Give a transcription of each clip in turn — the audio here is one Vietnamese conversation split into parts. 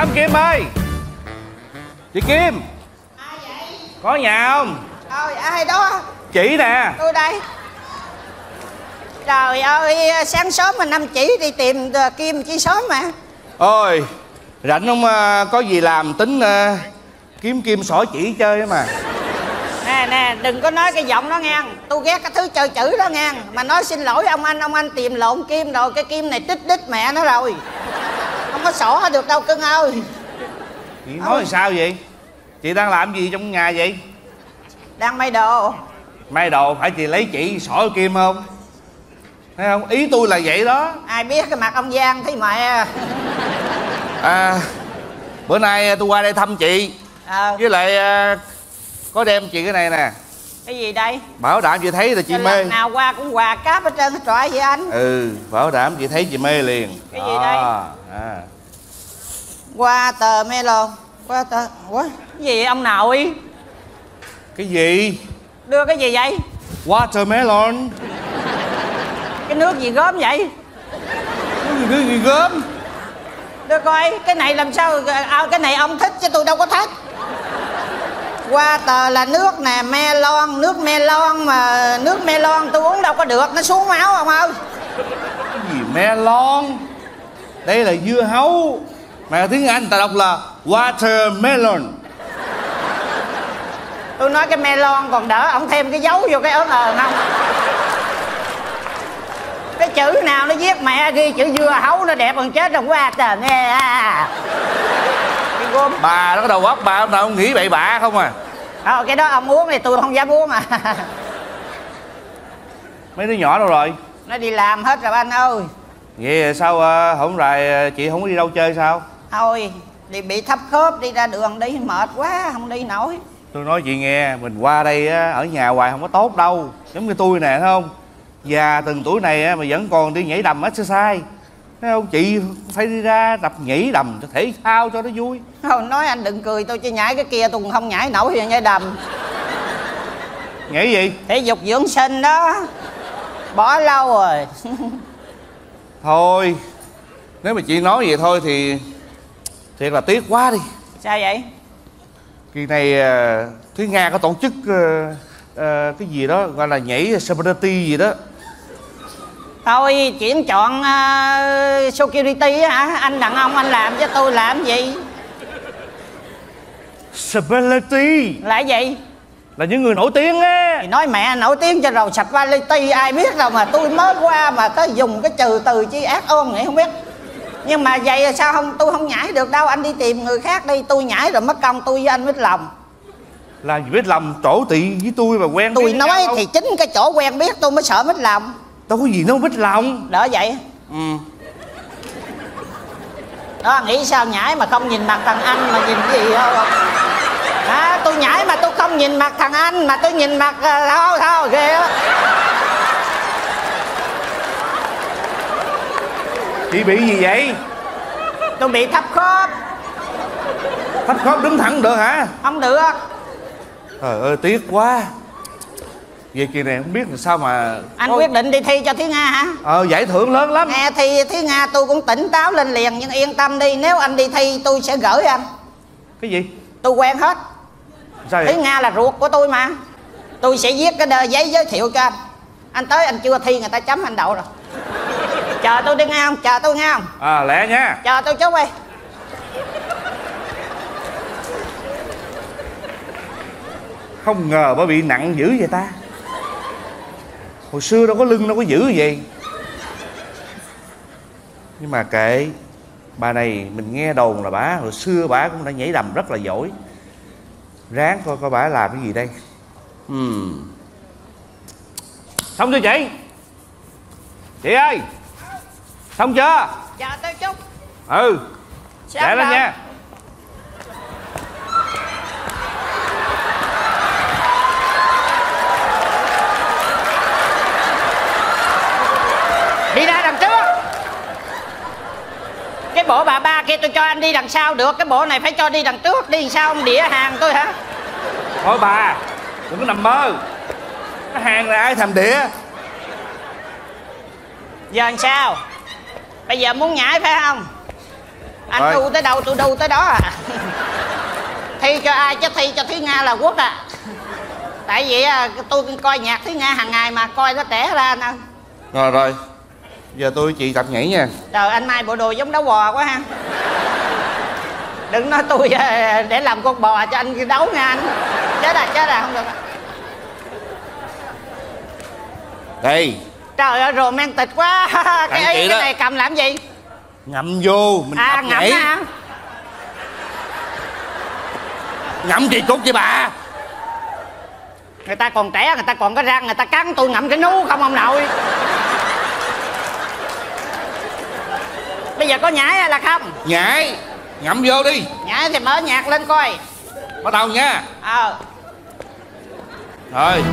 Thăm Kim ơi. Chị Kim. Ai vậy? Có nhà không? Trời, ai đó? Chị nè. Tôi đây. Trời ơi, sáng sớm mà năm chỉ đi tìm Kim chi sớm mà. Ôi, rảnh không, có gì làm tính kiếm Kim xỏ chỉ chơi mà. Nè, đừng có nói cái giọng đó nghe. Tôi ghét cái thứ chơi chữ đó nghe. Mà nói xin lỗi ông anh tìm lộn Kim rồi. Cái Kim này trích đít mẹ nó rồi. Không có xỏ được đâu cưng ơi. Chị nói sao vậy? Chị đang làm gì trong nhà vậy? Đang may đồ. May đồ phải chị lấy chỉ xỏ Kim không? Thấy không? Ý tôi là vậy đó. Ai biết cái mặt ông Giang thấy mẹ. Bữa nay tôi qua đây thăm chị. Với lại có đem chị cái này nè. Cái gì đây? Bảo đảm chị thấy là chị mê. Lần nào qua cũng quà cáp hết trơn hết trọi vậy anh. Bảo đảm chị thấy chị mê liền. Cái gì đây? Qua tờ melon. Qua tờ... Ủa? Cái gì vậy ông nội? Cái gì? Đưa cái gì vậy? Watermelon. Cái nước gì gớm vậy? Cái gì gớm? Đưa coi, cái này làm sao... cái này ông thích chứ tôi đâu có thích. Water là nước nè, melon, nước melon mà nước melon tôi uống đâu có được, nó xuống máu ông ơi. Cái gì melon? Đây là dưa hấu. Mà tiếng Anh ta đọc là watermelon. Tôi nói cái melon còn đỡ, ông thêm cái dấu vô cái ớn không. Cái chữ nào nó viết mẹ ghi chữ dưa hấu nó đẹp còn chết rồi. Water nghe bà nó có đầu óc bà ông nào không nghĩ bậy bạ không à. Cái đó ông uống thì tôi không dám uống à. Mấy đứa nhỏ đâu rồi? Nó đi làm hết rồi anh ơi. Vậy sao hổng rày chị không có đi đâu chơi sao? Thôi đi bị thấp khớp, đi ra đường đi mệt quá không đi nổi. Tôi nói chị nghe, mình qua đây ở nhà hoài không có tốt đâu. Giống như tôi nè thấy không? Già từng tuổi này mà vẫn còn đi nhảy đầm exercise. Thấy không? Chị phải đi ra tập nhảy đầm cho thể thao cho nó vui. Thôi nói anh đừng cười tôi, chứ nhảy cái kia tôi cũng không nhảy nổi thì nhảy đầm. Nhảy gì? Thể dục dưỡng sinh đó. Bỏ lâu rồi. Thôi nếu mà chị nói vậy thôi thì thiệt là tiếc quá đi. Sao vậy? Kỳ này Thúy Nga có tổ chức cái gì đó gọi là nhảy celebrity gì đó. Thôi chuyển chọn security hả? Anh đàn ông anh làm chứ tôi làm gì? Celebrity là gì? Là những người nổi tiếng á. Thì nói mẹ nổi tiếng cho rồi celebrity ai biết đâu, mà tôi mới qua mà tới dùng cái trừ từ chi ác ôn vậy không biết. Nhưng mà vậy sao không, tôi không nhảy được đâu, anh đi tìm người khác đi, tôi nhảy rồi mất công tôi với anh Mít Lòng. Là gì Mít Lòng chỗ tị với tôi mà quen. Tôi nói thì chính cái chỗ quen biết tôi mới sợ Mít Lòng. Đâu có gì đâu Mít Lòng. Đỡ vậy. Đó nghĩ sao nhảy mà không nhìn mặt thằng anh mà nhìn cái gì không? Tôi nhảy mà tôi không nhìn mặt thằng anh mà tôi nhìn mặt thôi kìa. Chị bị gì vậy? Tôi bị thấp khớp. Thấp khớp đứng thẳng được hả? Không được. Trời ơi tiếc quá. Vậy kỳ này không biết là sao mà anh quyết định đi thi cho Thúy Nga hả? Giải thưởng lớn lắm. Nghe thi Thúy Nga tôi cũng tỉnh táo lên liền, nhưng yên tâm đi, nếu anh đi thi tôi sẽ gửi anh. Cái gì? Tôi quen hết. Sao vậy? Thúy Nga là ruột của tôi mà. Tôi sẽ viết cái giấy giới thiệu cho anh. Anh tới anh chưa thi người ta chấm anh đậu rồi. Chờ tôi đi nghe không? Chờ tôi nghe không? Lẹ nha. Chờ tôi chút đi. Không ngờ bà bị nặng dữ vậy ta. Hồi xưa đâu có lưng đâu có dữ vậy. Nhưng mà kệ. Bà này mình nghe đồn là bà hồi xưa bà cũng đã nhảy đầm rất là giỏi. Ráng coi bà làm cái gì đây. Xong chưa chị? Chị ơi, xong chưa? Chờ tôi chút. Để lên nha. Đi ra đằng trước. Cái bộ bà ba kia tôi cho anh đi đằng sau được, cái bộ này phải cho đi đằng trước. Đi đằng sau ông đĩa hàng tôi hả? Thôi bà, đừng có nằm mơ. Cái hàng này ai thèm đĩa. Giờ làm sao? Bây giờ muốn nhảy phải không? Anh Rồi. đu tới đâu tôi đu tới đó à. Thi cho ai chứ thi cho Thúy Nga là quốc à. Tại vì tôi coi nhạc Thúy Nga hàng ngày mà coi nó trẻ ra nè. Rồi rồi, giờ tôi chị tập nhảy nha. Trời, anh Mai bộ đồ giống đấu bò quá ha. Đừng nói tôi để làm con bò cho anh đấu nha anh. Chết à, không được. Đây. Trời ơi, romantic quá. Cái này cầm làm gì? Ngậm vô, mình tập ngậm nhảy. hả? Ngậm kỳ cục vậy bà. Người ta còn trẻ, người ta còn có răng, người ta cắn, tôi ngậm cái nú không ông nội. Bây giờ có nhảy hay là không? Nhảy, ngậm vô đi. Nhảy thì mở nhạc lên coi. Bắt đầu nha. Rồi.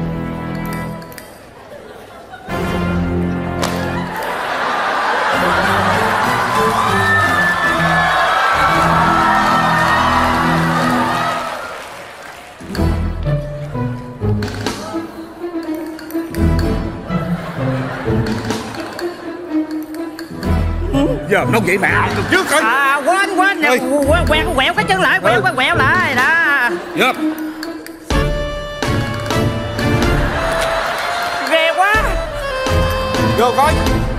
Giờ nó vậy mẹ được trước coi. Quên nè, quẹo cái chân lại, quẹo lại đó. Dạ. Ghê quá. Vô coi.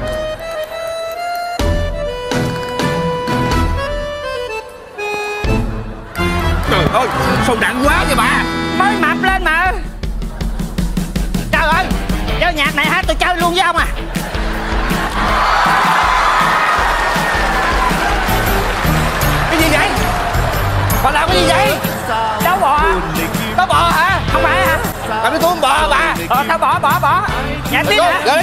Trời ơi, sao nặng quá vậy bà? Mới mập lên mà. Trời ơi, chơi nhạc này hả? Tôi chơi luôn với ông à. Cái gì vậy? Bà làm cái gì vậy? Đấu bò. Nó bò hả? Không phải hả? Làm cái tôi không bò bà. Tao bỏ. Nhảy tiếp hả? Rồi.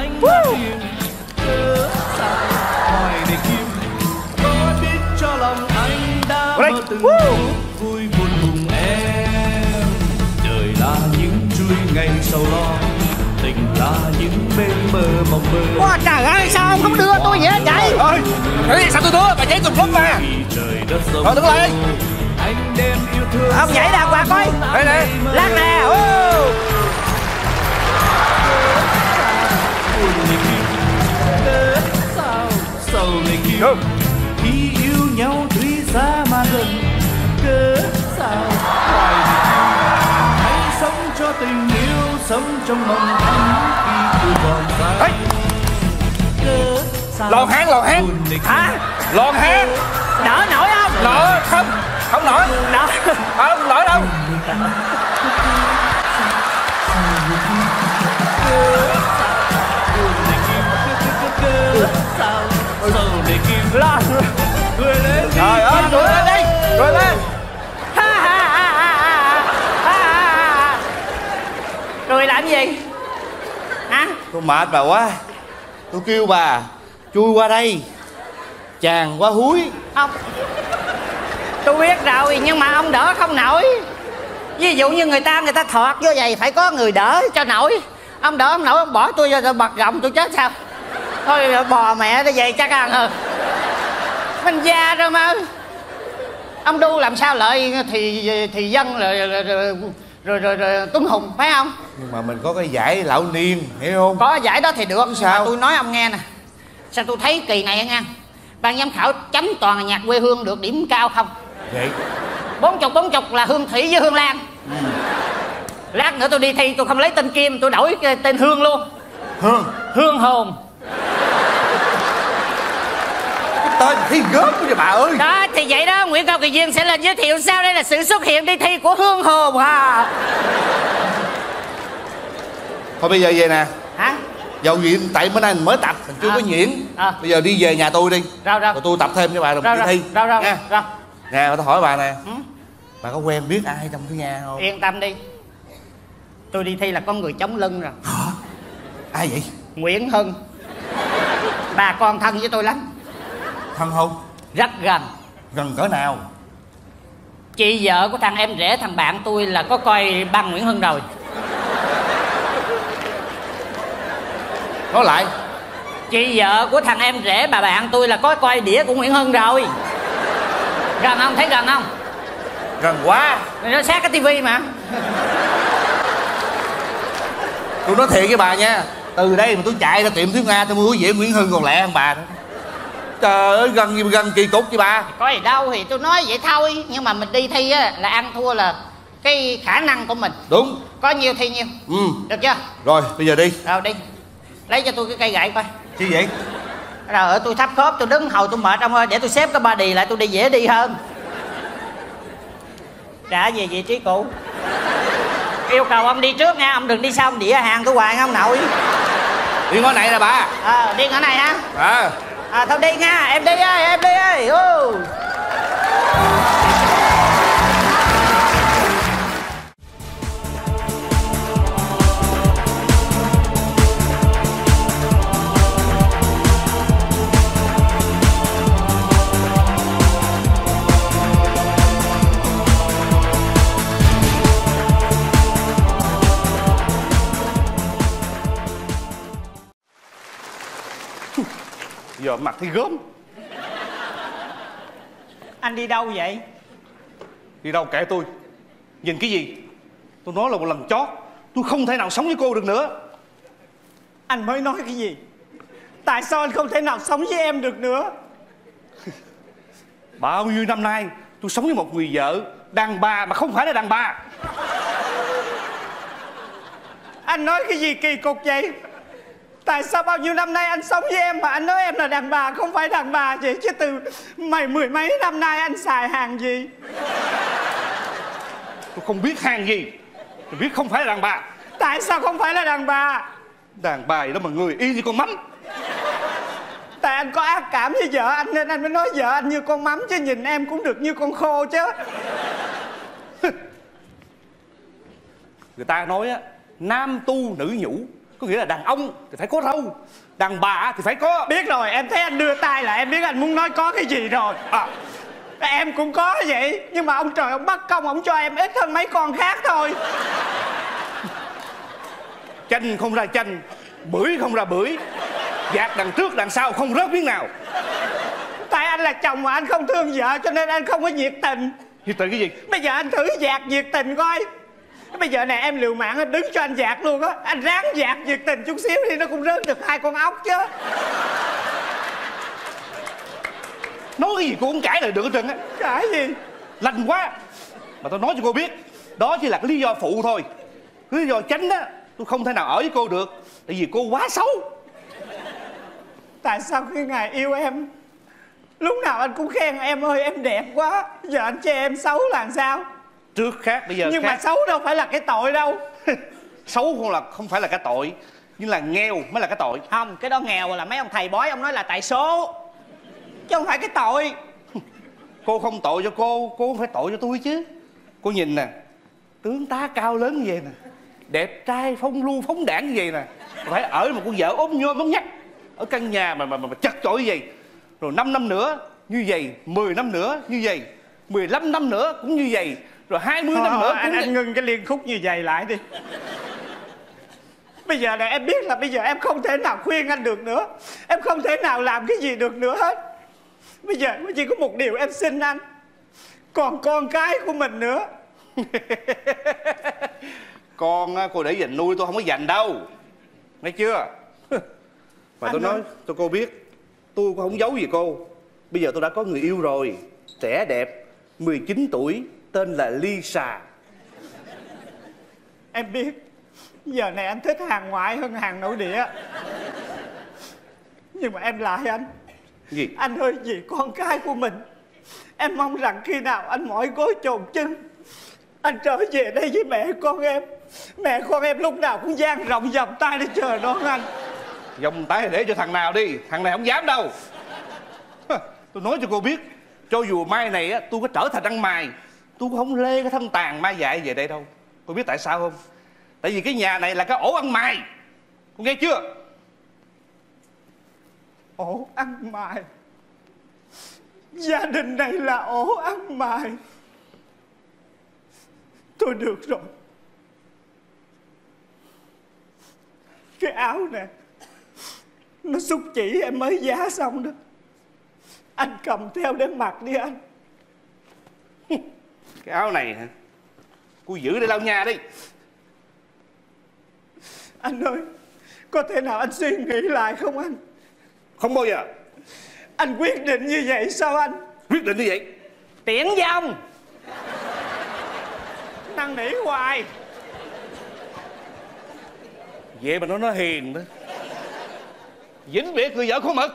Vui buồn cùng em. Đời là những chui ngày sầu lo, tình là những bên mơ mộng mơ. Ôi trời ơi, sao ông không đưa tôi vậy vậy? Ơi, sao tôi đưa? Bà nhảy tùm lum mà. Trời đất rộng Thôi đứng lại đi. anh đem yêu thương. Ông nhảy đàng hoàng coi. Đây nè. Lát nè. Sầu này kia khi yêu nhau tuy xa mà gần, cớ sao hoài hãy sống cho tình yêu sống trong mộng anh khi tôi còn xa. Cớ sao Lòn hang. Hả? Lòn hang. Đỡ nổi không? Nổi không nổi. Đỡ. Không nổi đâu. sầu này kia Lo. cười lên đi. Trời ơi, cười lên đi. Cười lên. Cười làm gì? Hả? Tôi mệt bà quá. Tôi kêu bà chui qua đây. Chàng quá húi. Không. Tôi biết rồi, nhưng mà ông đỡ không nổi. Ví dụ như người ta thọt vô vậy phải có người đỡ cho nổi. Ông đỡ không nổi, ông bỏ tôi ra bật gọng tôi chết sao? Thôi bò mẹ nó vậy chắc ăn hơn. Mình già rồi mà. Ông đu làm sao lợi thì dân rồi Tuấn Hùng phải không? Nhưng mà mình có cái giải lão niên, hiểu không? Có giải đó thì được. Sao? Mà tôi nói ông nghe nè. Sao tôi thấy kỳ này nha, ban giám khảo chấm toàn là nhạc quê hương được điểm cao không? Vậy 40 là Hương Thủy với Hương Lan. Lát nữa tôi đi thi tôi không lấy tên Kim, tôi đổi tên Hương luôn. Hương hồn. tên thi gớm vậy bà ơi. Đó thì vậy đó, Nguyễn Cao Kỳ Duyên sẽ lên giới thiệu sau đây là sự xuất hiện đi thi của Hương hồn ha. Thôi bây giờ về nè. Hả? Dầu gì tại bữa nay mình mới tập, mình chưa có diễn. Bây giờ đi về nhà tôi đi. Rồi. Rồi tôi tập thêm cho bà rồi mình đi thi. Rồi. Nè, tôi hỏi bà nè. Bà có quen biết ai trong cái nhà không? Yên tâm đi. Tôi đi thi là có người chống lưng rồi. Hả? Ai vậy? Nguyễn Hưng. Bà con thân với tôi lắm. Thân không? Rất gần. Gần cỡ nào? Chị vợ của thằng em rể thằng bạn tôi là có coi băng Nguyễn Hưng rồi. Nói lại. Chị vợ của thằng em rể bà bạn tôi là có coi đĩa của Nguyễn Hưng rồi. Gần không? Thấy gần không? Gần quá. Nó sát cái tivi mà. Tôi nói thiệt với bà nha, từ đây mà tôi chạy ra tiệm Thúy Nga tôi mua dĩa Nguyễn Hưng còn lẹ hơn bà nữa. Trời ơi, gần kỳ cục chị bà. Có gì đâu thì tôi nói vậy thôi. Nhưng mà mình đi thi á là ăn thua là cái khả năng của mình. Đúng. Có nhiêu thi nhiêu. Được chưa? Rồi bây giờ đi. Rồi đi. Lấy cho tôi cái cây gậy coi. Chi vậy? Rồi tôi thắp khớp, tôi đứng hầu tôi mệt ông ơi. Để tôi xếp cái body lại tôi đi dễ đi hơn. Trả về vị trí cũ. Yêu cầu ông đi trước nha, ông đừng đi sau ông đĩa hàng tôi hoài nha ông nội. Đi ngõ này nè bà. Đi ngõ này hả? Thôi đi nha, em đi ơi, em đi ơi. Giờ mặt thì gớm. Anh đi đâu vậy? Đi đâu kệ tôi. Nhìn cái gì? Tôi nói là một lần chót, tôi không thể nào sống với cô được nữa. Anh mới nói cái gì? Tại sao anh không thể nào sống với em được nữa? Bao nhiêu năm nay tôi sống với một người vợ đàn bà mà không phải là đàn bà. Anh nói cái gì kỳ cục vậy? Tại sao bao nhiêu năm nay anh sống với em mà anh nói em là đàn bà không phải đàn bà vậy? Chứ từ mười mấy năm nay anh xài hàng gì? Tôi không biết hàng gì. Tôi biết không phải là đàn bà. Tại sao không phải là đàn bà? Đàn bà gì đó mà người y như con mắm. Tại anh có ác cảm với vợ anh nên anh mới nói vợ anh như con mắm. Chứ nhìn em cũng được như con khô chứ. Người ta nói á, nam tu nữ nhũ, có nghĩa là đàn ông thì phải có râu, đàn bà thì phải có. Biết rồi, em thấy anh đưa tay là em biết anh muốn nói có cái gì rồi. Em cũng có vậy. Nhưng mà ông trời ông bắt công ông cho em ít hơn mấy con khác thôi. Chanh không ra chanh, bưởi không ra bưởi, dạt đằng trước đằng sau không rớt miếng nào. Tại anh là chồng mà anh không thương vợ cho nên anh không có nhiệt tình. Nhiệt tình cái gì? Bây giờ anh thử dạt nhiệt tình coi. Bây giờ này em liều mạng đứng cho anh dạt luôn á. Anh ráng dạt nhiệt tình chút xíu thì nó cũng rớt được 2 con ốc chứ. Nói cái gì cô cũng cãi lại được hết trơn á. Cãi gì? Lành quá. Mà tôi nói cho cô biết, đó chỉ là cái lý do phụ thôi. Cái lý do chánh á, tôi không thể nào ở với cô được. Tại vì cô quá xấu. Tại sao khi ngày yêu em lúc nào anh cũng khen em ơi em đẹp quá. Giờ anh chê em xấu là sao? Trước khác bây giờ nhưng khác. Mà xấu đâu phải là cái tội đâu. Xấu không phải là cái tội, nhưng là nghèo mới là cái tội. Không, cái đó nghèo là mấy ông thầy bói ông nói là tại số, chứ không phải cái tội. Cô không tội cho cô không phải tội cho tôi chứ. Cô nhìn nè, tướng tá cao lớn như vậy nè, đẹp trai phong lưu phóng đãng như vậy nè, phải ở một con vợ ốm nhôm ốm nhách ở căn nhà mà chật chội như vậy. Rồi 5 năm nữa như vậy, 10 năm nữa như vậy, 15 năm nữa cũng như vậy, rồi 20 năm nữa cũng anh ngưng cái liên khúc như vậy lại đi. Bây giờ này em biết là bây giờ em không thể nào khuyên anh được nữa. Em không thể nào làm cái gì được nữa hết. Bây giờ chỉ có một điều em xin anh, còn con cái của mình nữa. Con cô để dành nuôi, tôi không có dành đâu, nghe chưa? Mà tôi nói cho cô biết, tôi cũng không giấu gì cô. Bây giờ tôi đã có người yêu rồi, trẻ đẹp, 19 tuổi, tên là Lisa. Em biết giờ này anh thích hàng ngoại hơn hàng nội địa. Nhưng mà em lại anh. Gì? Anh ơi, vì con cái của mình, em mong rằng khi nào anh mỏi gối chồn chân, anh trở về đây với mẹ con em. Mẹ con em lúc nào cũng dang rộng vòng tay để chờ đón anh. Vòng tay để cho thằng nào đi, thằng này không dám đâu. Tôi nói cho cô biết, cho dù mai này á tôi có trở thành ăn mày, tôi cũng không lê cái thân tàn ma dại về đây đâu. Cô biết tại sao không? Tại vì cái nhà này là cái ổ ăn mày. Cô nghe chưa? Ổ ăn mày? Gia đình này là ổ ăn mày? Thôi được rồi. Cái áo nè, nó xúc chỉ em mới giá xong đó. Anh cầm theo để mặc đi anh. Cái áo này hả? Cô giữ để lau nhà đi. Anh ơi, có thể nào anh suy nghĩ lại không anh? Không bao giờ. Anh quyết định như vậy sao anh? Quyết định như vậy. Tiễn vong. Năn nỉ hoài. Vậy mà nó hiền đó. Vĩnh biệt người vợ con mực.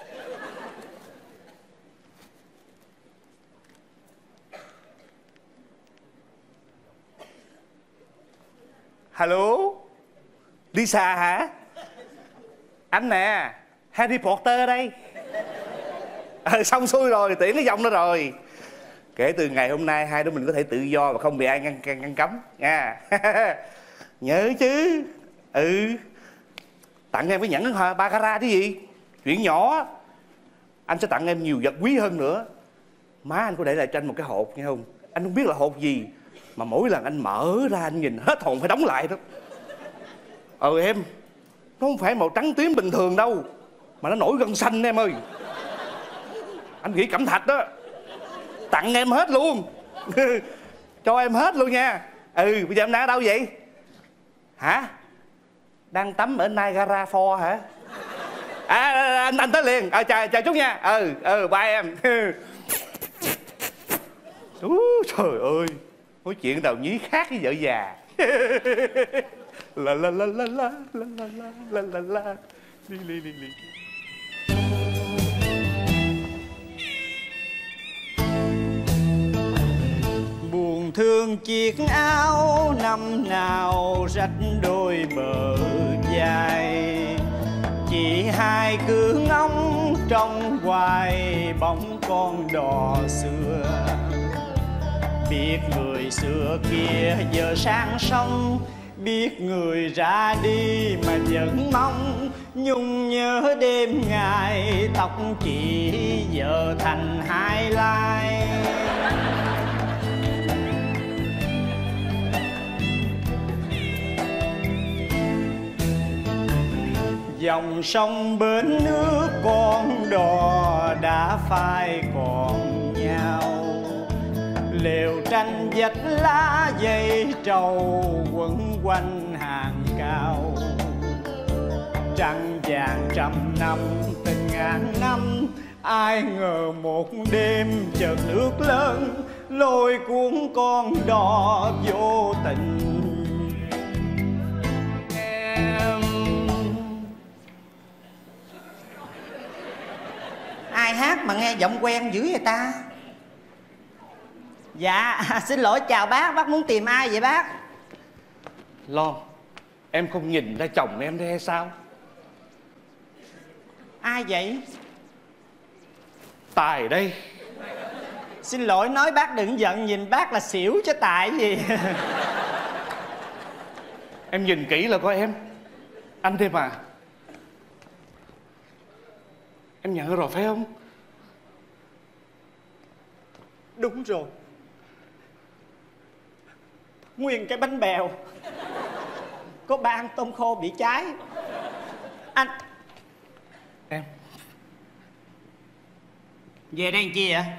Hello, Lisa hả? Anh nè, Harry Potter đây. Xong xuôi rồi, tiễn cái vòng đó rồi. Kể từ ngày hôm nay hai đứa mình có thể tự do và không bị ai ngăn cấm nha. Nhớ chứ. Tặng em cái nhẫn baccarat chứ gì. Chuyện nhỏ. Anh sẽ tặng em nhiều vật quý hơn nữa. Má anh có để lại cho anh một cái hộp nghe không? Anh không biết là hộp gì, mà mỗi lần anh mở ra anh nhìn hết hồn phải đóng lại đó. Em, nó không phải màu trắng tím bình thường đâu, mà nó nổi gân xanh em ơi. Anh nghĩ cẩm thạch đó. Tặng em hết luôn. Cho em hết luôn nha. Bây giờ em đang ở đâu vậy? Hả? Đang tắm ở Niagara Falls hả? Anh tới liền. Chào chút nha. Bye em. Trời ơi, nói chuyện Đào Nhí khác với vợ già. La la la la la la la la la la li li li li. Buồn thương chiếc áo năm nào rách đôi bờ vai, chỉ hai cứ ngóng trong hoài bóng con đò xưa. Biết người xưa kia giờ sang sông, biết người ra đi mà vẫn mong. Nhung nhớ đêm ngày tóc chị giờ thành hai lai. Dòng sông bến nước con đò đã phai còn nhau. Lều tranh vách lá dây trầu quấn quanh hàng cao. Trăng vàng trăm năm tình ngàn năm, ai ngờ một đêm chợt nước lớn lôi cuốn con đò vô tình. Em ai hát mà nghe giọng quen dữ vậy ta? Dạ, xin lỗi chào bác muốn tìm ai vậy bác? Lon, em không nhìn ra chồng em đây hay sao? Ai vậy? Tài đây. Xin lỗi nói bác đừng giận, nhìn bác là xỉu chứ tại gì. Em nhìn kỹ là có em. Anh thế mà. Em nhận rồi phải không? Đúng rồi. Nguyên cái bánh bèo có 3 ăn tôm khô bị cháy. Anh em về đây làm chi vậy?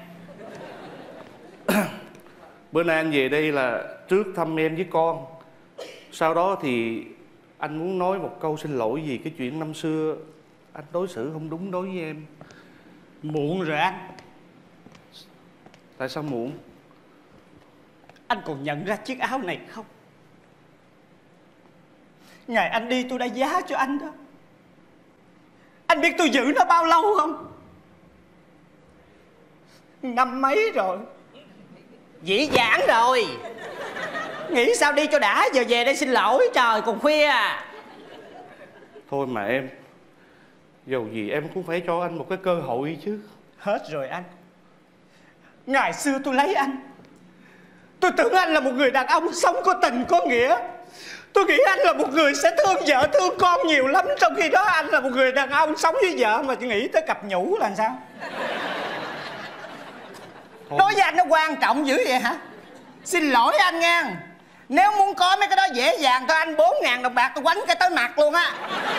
Bữa nay anh về đây là trước thăm em với con. Sau đó thì anh muốn nói một câu xin lỗi vì cái chuyện năm xưa anh đối xử không đúng đối với em. Muộn rồi anh. Tại sao muộn? Anh còn nhận ra chiếc áo này không? Ngày anh đi tôi đã giá cho anh đó. Anh biết tôi giữ nó bao lâu không? Năm mấy rồi. Dĩ dãn rồi. Nghĩ sao đi cho đã, giờ về đây xin lỗi, trời còn khuya à. Thôi mà em, dầu gì em cũng phải cho anh một cái cơ hội chứ. Hết rồi anh. Ngày xưa tôi lấy anh, tôi tưởng anh là một người đàn ông sống có tình có nghĩa. Tôi nghĩ anh là một người sẽ thương vợ thương con nhiều lắm. Trong khi đó anh là một người đàn ông sống với vợ mà chỉ nghĩ tới cặp nhũ là sao? Đối với anh nó quan trọng dữ vậy hả? Xin lỗi anh nha. Nếu muốn có mấy cái đó dễ dàng cho anh 4.000 đồng bạc tôi quánh cái tới mặt luôn á.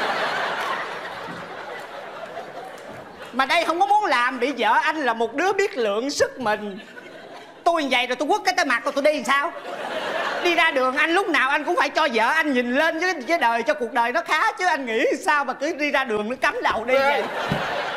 Mà đây không có muốn làm bị vợ anh là một đứa biết lượng sức mình. Tôi như vậy rồi tôi quất cái tới mặt rồi tôi đi làm sao? Đi ra đường anh lúc nào anh cũng phải cho vợ anh nhìn lên với đời cho cuộc đời nó khá chứ. Anh nghĩ sao mà cứ đi ra đường nó cắm đầu đi vậy?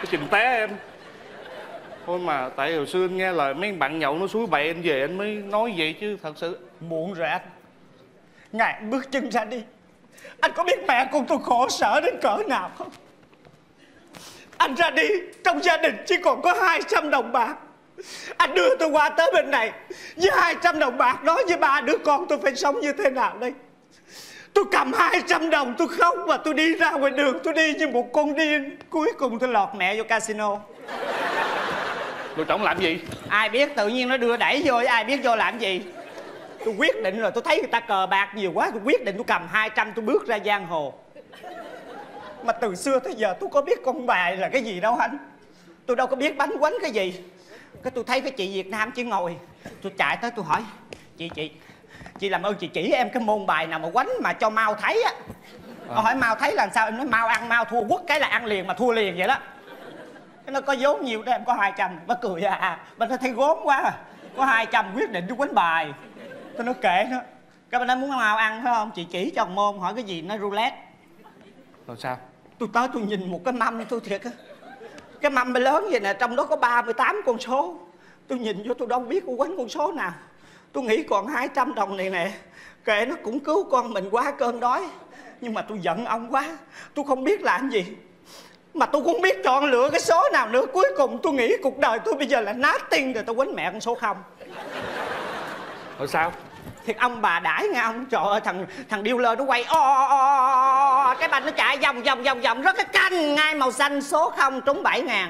cái chừng té em. Thôi mà tại hồi xưa anh nghe lời mấy bạn nhậu nó suối bậy anh về anh mới nói vậy chứ thật sự. Muộn rồi anh. Ngày anh bước chân ra đi, anh có biết mẹ con tôi khổ sở đến cỡ nào không? Anh ra đi, trong gia đình chỉ còn có 200 đồng bạc. Anh đưa tôi qua tới bên này với 200 đồng bạc đó, với 3 đứa con tôi phải sống như thế nào đây? Tôi cầm 200 đồng tôi khóc và tôi đi ra ngoài đường, tôi đi như một con điên. Cuối cùng tôi lọt mẹ vô casino. Rồi trọng làm gì? Ai biết, tự nhiên nó đưa đẩy vô, ai biết vô làm gì. Tôi quyết định rồi, tôi thấy người ta cờ bạc nhiều quá, tôi quyết định tôi cầm 200 tôi bước ra giang hồ. Mà từ xưa tới giờ tôi có biết con bài là cái gì đâu anh. Tôi đâu có biết bánh quánh cái gì. Cái tôi thấy cái chị Việt Nam chỉ ngồi, tôi chạy tới tôi hỏi: Chị làm ơn chị chỉ em cái môn bài nào mà quánh mà cho mau thấy á. Hỏi mau thấy là sao? Em nói mau ăn mau thua, quất cái là ăn liền mà thua liền vậy đó. Cái nó có vốn nhiều đó em có 200. Bà cười bà thấy gốm quá à. Có 200 quyết định đi quánh bài. Tôi nói kệ nó. Cái bà nói muốn mau ăn phải không? Chị chỉ cho một môn. Hỏi cái gì? Nó roulette. Rồi sao? Tôi tới tôi nhìn một cái mâm tôi thiệt á. Cái mâm lớn vậy nè, trong đó có 38 con số. Tôi nhìn vô tôi đâu biết cô quánh con số nào. Tôi nghĩ còn 200 đồng này nè, kệ nó cũng cứu con mình qua cơn đói. Nhưng mà tôi giận ông quá, tôi không biết làm gì. Mà tôi cũng không biết chọn lựa cái số nào nữa. Cuối cùng tôi nghĩ cuộc đời tôi bây giờ là nát tiên rồi, tôi quánh mẹ con số 0. Rồi sao? Thiệt ông bà đãi nghe ông. Trời ơi thằng dealer nó quay cái banh nó chạy vòng rất cái canh ngay màu xanh số 0 trúng 7.000.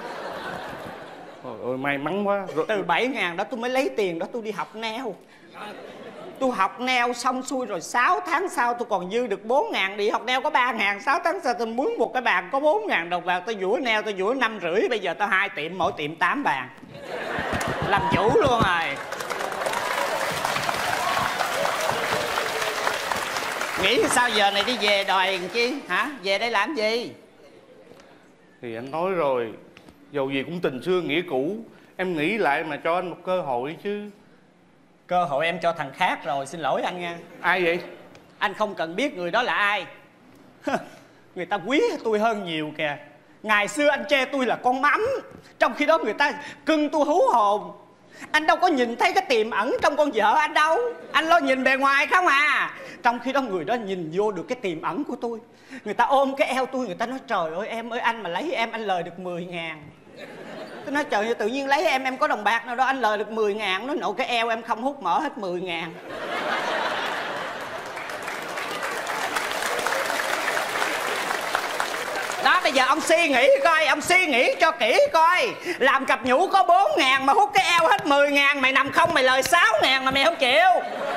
Ôi may mắn quá. Rồi... Từ 7.000 đó tôi mới lấy tiền đó tôi đi học neo. Tôi học neo xong xuôi rồi 6 tháng sau tôi còn dư được 4.000. Đi học neo có 3.000. 6 tháng sau tôi mướn một cái bàn có 4.000 đồng bạc. Tôi vũa neo tôi vũa 5,5. Bây giờ tôi 2 tiệm, mỗi tiệm 8 bàn. Làm chủ luôn rồi. Nghĩ sao giờ này đi về đòi chi hả? Về đây làm gì? Thì anh nói rồi, dầu gì cũng tình xưa nghĩa cũ. Em nghĩ lại mà cho anh một cơ hội chứ. Cơ hội em cho thằng khác rồi, xin lỗi anh nha. Ai vậy? Anh không cần biết người đó là ai. Người ta quý tôi hơn nhiều kìa. Ngày xưa anh chê tôi là con mắm, trong khi đó người ta cưng tôi hú hồn. Anh đâu có nhìn thấy cái tiềm ẩn trong con vợ anh đâu. Anh lo nhìn bề ngoài không à. Trong khi đó người đó nhìn vô được cái tiềm ẩn của tôi. Người ta ôm cái eo tôi, người ta nói trời ơi em ơi, anh mà lấy em anh lời được 10.000. Tôi nói trời ơi, tự nhiên lấy em có đồng bạc nào đó anh lời được 10.000. Nói nội cái eo em không hút mở hết 10.000. Đó bây giờ ông suy nghĩ coi, ông suy nghĩ cho kỹ coi. Làm cặp nhũ có 4.000 mà hút cái eo hết 10.000. Mày nằm không mày lời 6.000 mà mày không chịu.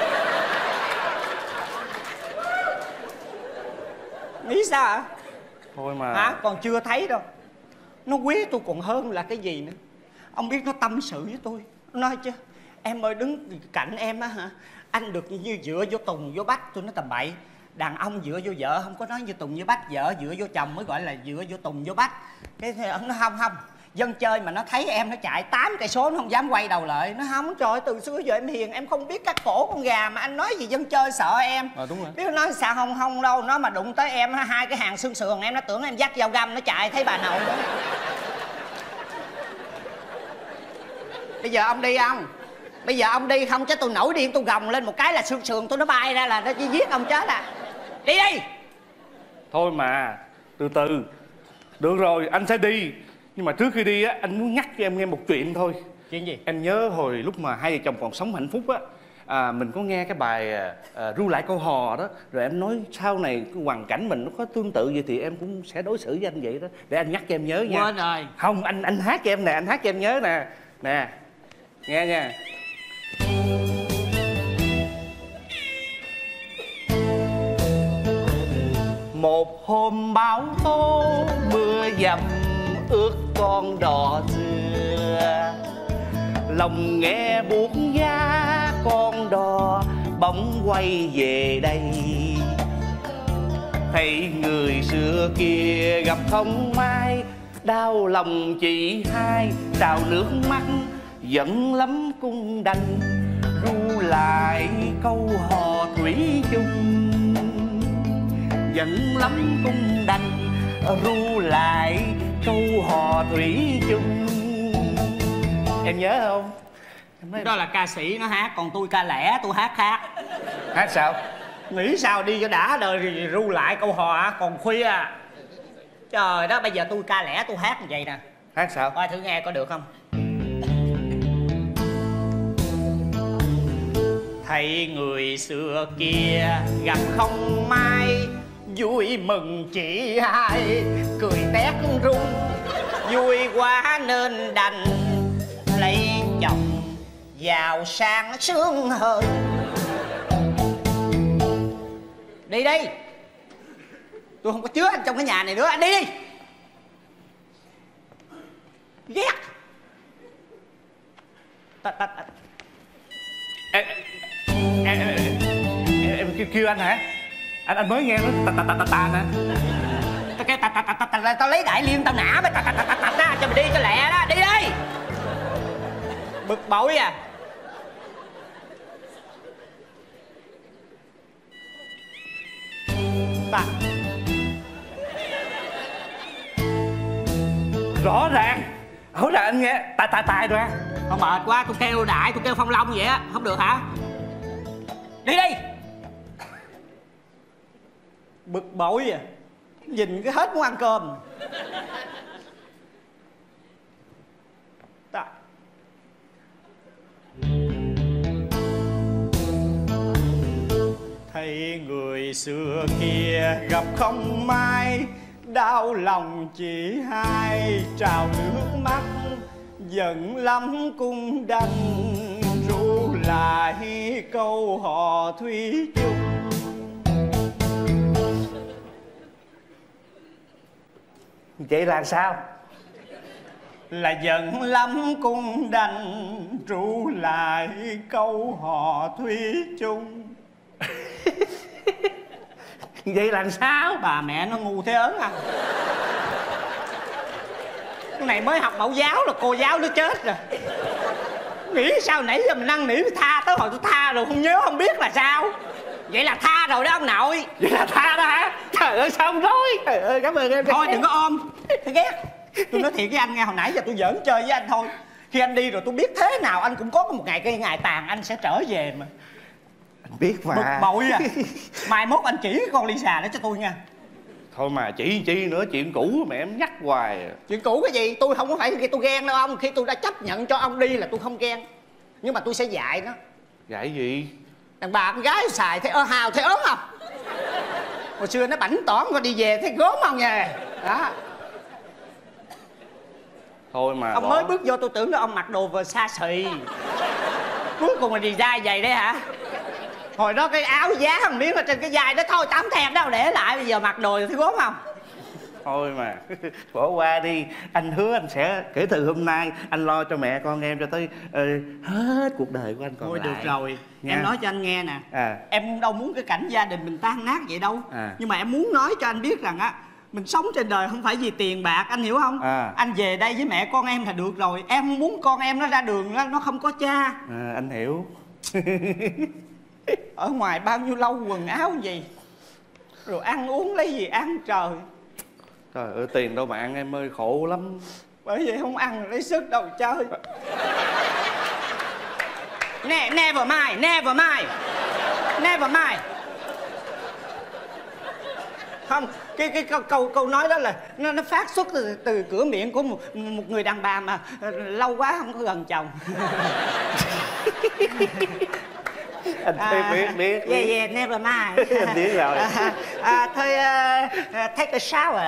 Nghĩ sao hả? Thôi mà hả? Còn chưa thấy đâu. Nó quý tôi còn hơn là cái gì nữa. Ông biết nó tâm sự với tôi. Nó nói chứ em ơi đứng cạnh em á hả, anh được như dựa vô Tùng vô Bách. Tôi nói tầm bậy. Đàn ông dựa vô vợ không có nói như Tùng với Bách. Vợ dựa vô chồng mới gọi là dựa vô Tùng vô Bách. Cái nó không dân chơi mà nó thấy em nó chạy 8 cây số nó không dám quay đầu lại. Nó không trời ơi, từ xưa giờ em hiền em không biết cắt cổ con gà mà anh nói gì dân chơi sợ em. Đúng rồi. Biết nó nói sao không đâu. Nó mà đụng tới em 2 cái hàng xương sườn em nó tưởng em dắt dao găm nó chạy thấy bà nội đó. Bây giờ ông đi không? Bây giờ ông đi không chứ tôi nổi điên tôi gồng lên một cái là xương sườn tôi nó bay ra là nó chỉ giết ông chết à. Đi đi. Thôi mà từ từ. Được rồi anh sẽ đi. Nhưng mà trước khi đi á anh muốn nhắc cho em nghe một chuyện thôi. Chuyện gì? Em nhớ hồi lúc mà hai vợ chồng còn sống hạnh phúc á, mình có nghe cái bài ru lại câu hò đó. Rồi em nói sau này cái hoàn cảnh mình nó có tương tự vậy thì em cũng sẽ đối xử với anh vậy đó. Để anh nhắc cho em nhớ nha. Quên rồi. Không anh hát cho em nè. Anh hát cho em nhớ nè. Nè nghe nha. Một hôm bão tố mưa dầm ướt con đò dừa, lòng nghe buốt giá con đò bỗng quay về đây. Thấy người xưa kia gặp không may, đau lòng chị hai trào nước mắt giận lắm cung đành ru lại câu hò thủy chung. Giận lắm cung đành ru lại câu hò thủy chung. Em nhớ không? Đó là ca sĩ nó hát, còn tôi ca lẻ, tôi hát khác. Hát sao? Nghĩ sao đi cho đã đời thì ru lại câu hò còn khuya. Trời đó, bây giờ tôi ca lẻ tôi hát như vậy nè. Hát sao? Coi thử nghe có được không? Thấy người xưa kia gặp không may, vui mừng chị hai cười tét rung. Vui quá nên đành lấy chồng giàu sang sướng hơn. Đi đi, tôi không có chứa anh trong cái nhà này nữa, anh đi đi. Ghét. Em kêu anh hả? Anh mới nghe nó tà nè. Tao kêu tao lấy đại liên tao nã mày ra cho mày đi cho lẹ đó, đi đi. Bực bội à. Ta Rõ ràng anh nghe tài rồi. không mệt quá, tôi kêu đại, tôi kêu Phong Long vậy á, không được hả? Đi đi. Bực bội à. Nhìn cái hết muốn ăn cơm. Ta thấy người xưa kia gặp không may, đau lòng chỉ hai trào nước mắt. Giận lắm cũng đành ru lại câu hò thủy chung. Vậy là sao? Là giận lắm cũng đành ru lại câu hò thủy chung. Vậy là sao? Bà mẹ nó ngu thế ớn à. Cái này mới học mẫu giáo là cô giáo nó chết rồi. Nghĩ sao nãy giờ mình năn nỉ tha, tới hồi tôi tha rồi không nhớ không biết là sao. Vậy là tha rồi đó ông nội. Vậy là tha đó hả? Trời ơi sao không nói? Trời ơi cảm ơn em. Thôi đừng có ôm. Tôi ghét. Tôi nói thiệt với anh nghe, hồi nãy giờ tôi giỡn chơi với anh thôi. Khi anh đi rồi tôi biết thế nào anh cũng có một ngày tàn anh sẽ trở về mà. Anh biết mà. Bực bội à. Mai mốt anh chỉ con Lisa đó cho tôi nha. Thôi mà chỉ chi nữa, chuyện cũ mà em nhắc hoài. Chuyện cũ cái gì? Tôi không có phải khi tôi ghen đâu ông. Khi tôi đã chấp nhận cho ông đi là tôi không ghen. Nhưng mà tôi sẽ dạy nó. Dạy gì? Đàn bà con gái xài thấy hào thấy ớn không? Hồi xưa nó bảnh tỏn rồi đi về thấy gớm không nha. Đó. Thôi mà Ông mới bước vô tôi tưởng là ông mặc đồ vừa xa xỉ. Cuối cùng là đi dai giày đấy hả? Hồi đó cái áo giá thằng miếng ở trên cái vai đó thôi, tắm thèm đâu để lại, bây giờ mặc đồ thấy gốm không? Thôi mà bỏ qua đi. Anh hứa anh sẽ kể từ hôm nay anh lo cho mẹ con em cho tới hết cuộc đời của anh còn thôi lại. được rồi nha. Em nói cho anh nghe nè. Em đâu muốn cái cảnh gia đình mình tan nát vậy đâu. Nhưng mà em muốn nói cho anh biết rằng á, mình sống trên đời không phải vì tiền bạc, anh hiểu không? Anh về đây với mẹ con em là được rồi. Em không muốn con em nó ra đường nó không có cha. Anh hiểu. Ở ngoài bao nhiêu lâu quần áo gì, rồi ăn uống lấy gì ăn trời. Trời ơi tiền đâu mà ăn em ơi, khổ lắm. Bởi vậy không ăn lấy sức đâu chơi. Never mind, never mind, never mind. Không, cái câu nói đó là nó phát xuất từ cửa miệng của một người đàn bà mà lâu quá không có gần chồng. Anh biết. Yeah, never mind. Anh biết rồi. Thôi take a shower.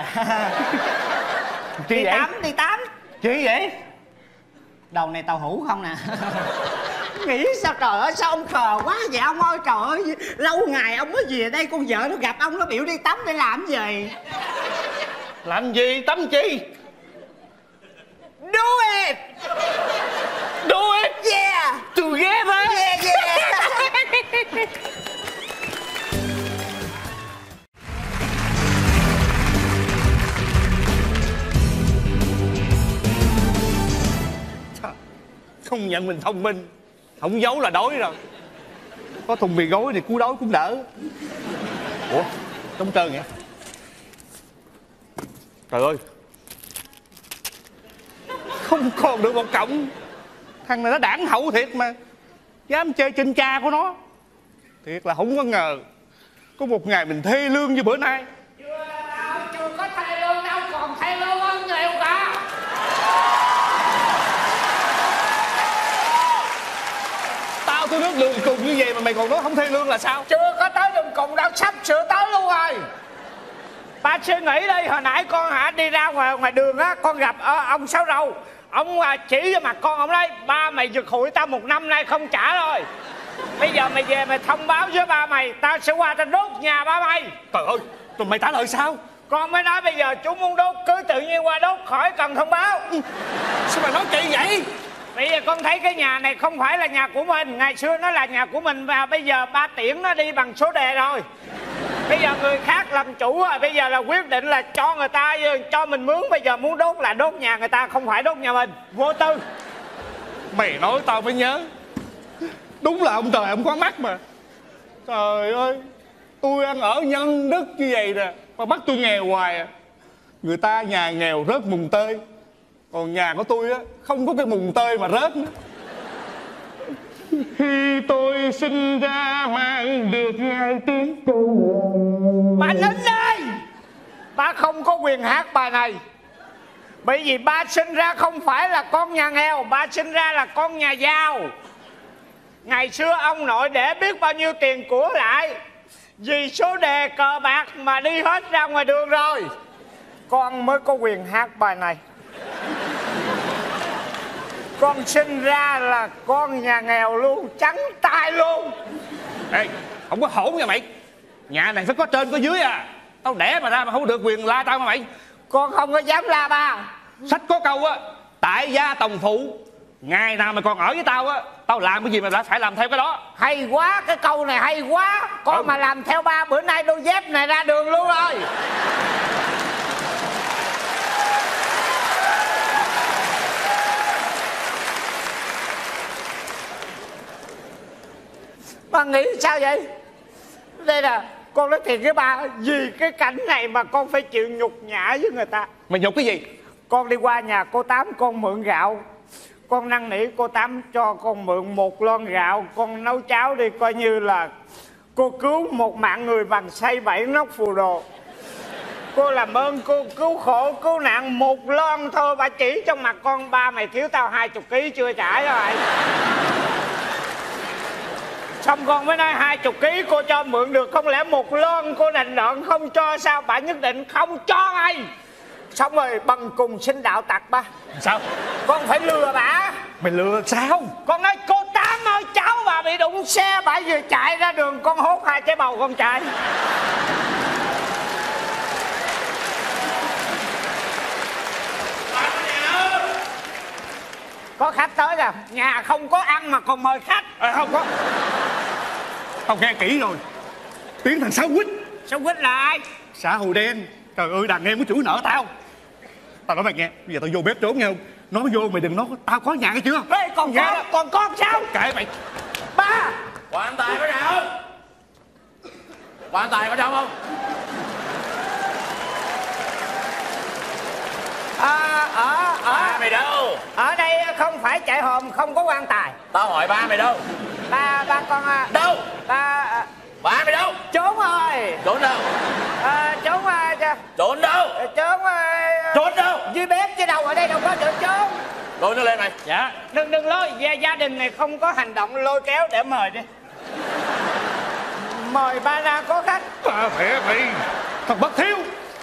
Đi tắm. Chi vậy? Đầu này tàu hũ không nè. Nghĩ sao trời ơi, sao ông khờ quá vậy ông ơi, trời ơi. Lâu ngày ông mới về đây, con vợ nó gặp ông nó biểu đi tắm để làm gì? Làm gì? Tắm chi? Do it. Do it. Yeah. Together. Yeah. Không nhận mình thông minh, không giấu là đói rồi. Có thùng mì gói thì cú đói cũng đỡ. Ủa, trống trơn vậy? Trời ơi, không còn được một cọng. Thằng này nó đảng hậu thiệt mà, dám chơi trên cha của nó. Thiệt là không có ngờ có một ngày mình thê lương như bữa nay. Chưa có thê lương đâu, còn thê lương hơn nhiều cả. Tao tôi nước đường cùng như vậy mà mày còn nói không thê lương là sao? Chưa có tới đường cùng đâu, sắp sửa tới luôn rồi. Ba suy nghĩ đi, hồi nãy con đi ra ngoài đường á, con gặp ông Sáu Râu. Ông chỉ cho mặt con, ông nói ba mày giật hụi tao 1 năm nay không trả rồi. Bây giờ mày về mày thông báo với ba mày, tao sẽ qua tao đốt nhà ba mày. Trời ơi, rồi mày trả lời sao? Con mới nói bây giờ chú muốn đốt cứ tự nhiên qua đốt, khỏi cần thông báo. Sao mày nói kỳ vậy? Bây giờ con thấy cái nhà này không phải là nhà của mình. Ngày xưa nó là nhà của mình và bây giờ ba Tiễn nó đi bằng số đề rồi. Bây giờ người khác làm chủ rồi. Bây giờ là quyết định là cho người ta, cho mình mướn. Bây giờ muốn đốt là đốt nhà người ta, không phải đốt nhà mình. Vô tư. Mày nói tao mới nhớ, đúng là ông trời ông có mắt mà. Trời ơi, tôi ăn ở nhân đức như vậy nè mà bắt tôi nghèo hoài à. Người ta nhà nghèo rớt mùng tơi, còn nhà của tôi á không có cái mùng tơi mà rớt nữa. Khi tôi sinh ra mang được hai tiếng câu. Bà Nín ơi, ba không có quyền hát bài này. Bởi vì ba sinh ra không phải là con nhà nghèo, ba sinh ra là con nhà giàu. Ngày xưa ông nội để biết bao nhiêu tiền của lại, vì số đề cờ bạc mà đi hết ra ngoài đường rồi. Con mới có quyền hát bài này. Con sinh ra là con nhà nghèo luôn, trắng tay luôn. Ê, không có hổn nha mày. Nhà này phải có trên có dưới à. Tao đẻ mà ra mà không được quyền la tao mà mày. Con không có dám la ba. Sách có câu á, tại gia tòng phụ. Ngày nào mày còn ở với tao á, tao làm cái gì mà phải làm theo cái đó. Hay quá, cái câu này hay quá. Con mà làm theo ba bữa nay đôi dép này ra đường luôn rồi. Ba nghĩ sao vậy? Đây là con nói thiệt với ba, vì cái cảnh này mà con phải chịu nhục nhã với người ta. Mày nhục cái gì? Con đi qua nhà cô Tám, con mượn gạo. Con năn nỉ cô Tám cho con mượn 1 lon gạo. Con nấu cháo đi, coi như là cô cứu một mạng người bằng xây 7 nóc phù đồ. Cô làm ơn cô cứu khổ cứu nạn 1 lon thôi. Bà chỉ trong mặt con, ba mày thiếu tao 20 kg chưa trả rồi. Xong con mới nói 20 kg cô cho mượn được, không lẽ 1 lon cô đành đoạn không cho sao? Bà nhất định không cho ai. Xong rồi bằng cùng sinh đạo tặc ba. Sao? Con phải lừa bà. Mày lừa sao? Con nói cô Tám ơi, cháu bà bị đụng xe, bà vừa chạy ra đường, con hốt 2 trái bầu con chạy. Có khách tới rồi, nhà không có ăn mà còn mời khách. Không có. Tao nghe kỹ rồi, biến thành Sáu Quýt. Sáu Quýt là ai? Xã hội đen. Trời ơi, đàn em có chửi nợ tao. Tao nói mày nghe, bây giờ tao vô bếp trốn nghe không? Nói vô mày đừng nói tao có nhà cái chưa. Ê, còn con sao? Kệ mày. Ba. Quan Tài có nhà không? Quan Tài có trong không? Ba mày đâu? Ở đây không phải chạy hòm, không có quan tài. Tao hỏi ba mày đâu? Ba con Đâu? ba Ba mày đâu? trốn rồi. Trốn đâu? Trốn Trốn đâu? trốn đâu? dưới bếp chứ đâu, ở đây đâu có chỗ trốn. Lôi nó lên mày. Dạ. Đừng lôi, gia đình này không có hành động lôi kéo, để mời đi. Mời ba ra có khách. Ba mẹ mày, thằng bất hiếu.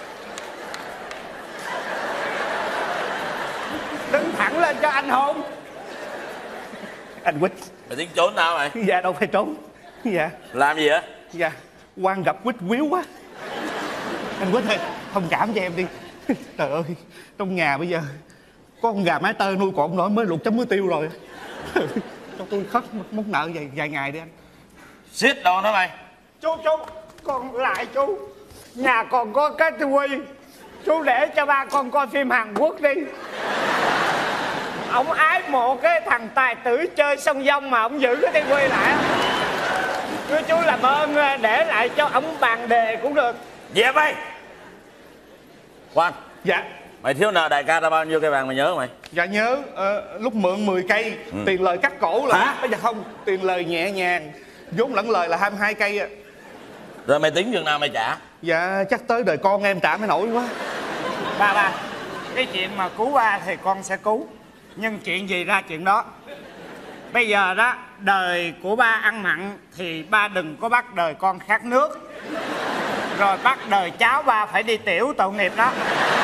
Đứng thẳng lên cho anh hôn. Anh Quýt. Mày tính trốn tao mày? Dạ đâu phải trốn. Dạ. Làm gì á? Dạ, quan gặp Quýt quýu quá. Anh Quýt ơi, thông cảm cho em đi. Trời ơi, trong nhà bây giờ có con gà mái tơ nuôi cộn nổi mới luộc chấm muối tiêu rồi. Cho tôi khất món nợ vài ngày đi anh. Xiết đâu nữa mày? Chú, con lại chú. Nhà còn có cái tivi. Chú để cho ba con coi phim Hàn Quốc đi. Ông ái mộ cái thằng tài tử chơi song dong mà ông giữ cái tivi lại. Chú làm ơn để lại cho ông bàn đề cũng được. Về mày. Quan. Dạ. Mày thiếu nợ đại ca ra bao nhiêu cây vàng mày nhớ mày? Dạ nhớ. Lúc mượn 10 cây, tiền lời cắt cổ là. Hả? Bây giờ không, tiền lời nhẹ nhàng, vốn lẫn lời là 22 cây à. Rồi mày tính chừng nào mày trả? Dạ chắc tới đời con em trả mới nổi quá. Ba, cái chuyện mà cứu ba thì con sẽ cứu, nhưng chuyện gì ra chuyện đó. Bây giờ đó, đời của ba ăn mặn thì ba đừng có bắt đời con khát nước, rồi bắt đời cháu ba phải đi tiểu, tội nghiệp đó.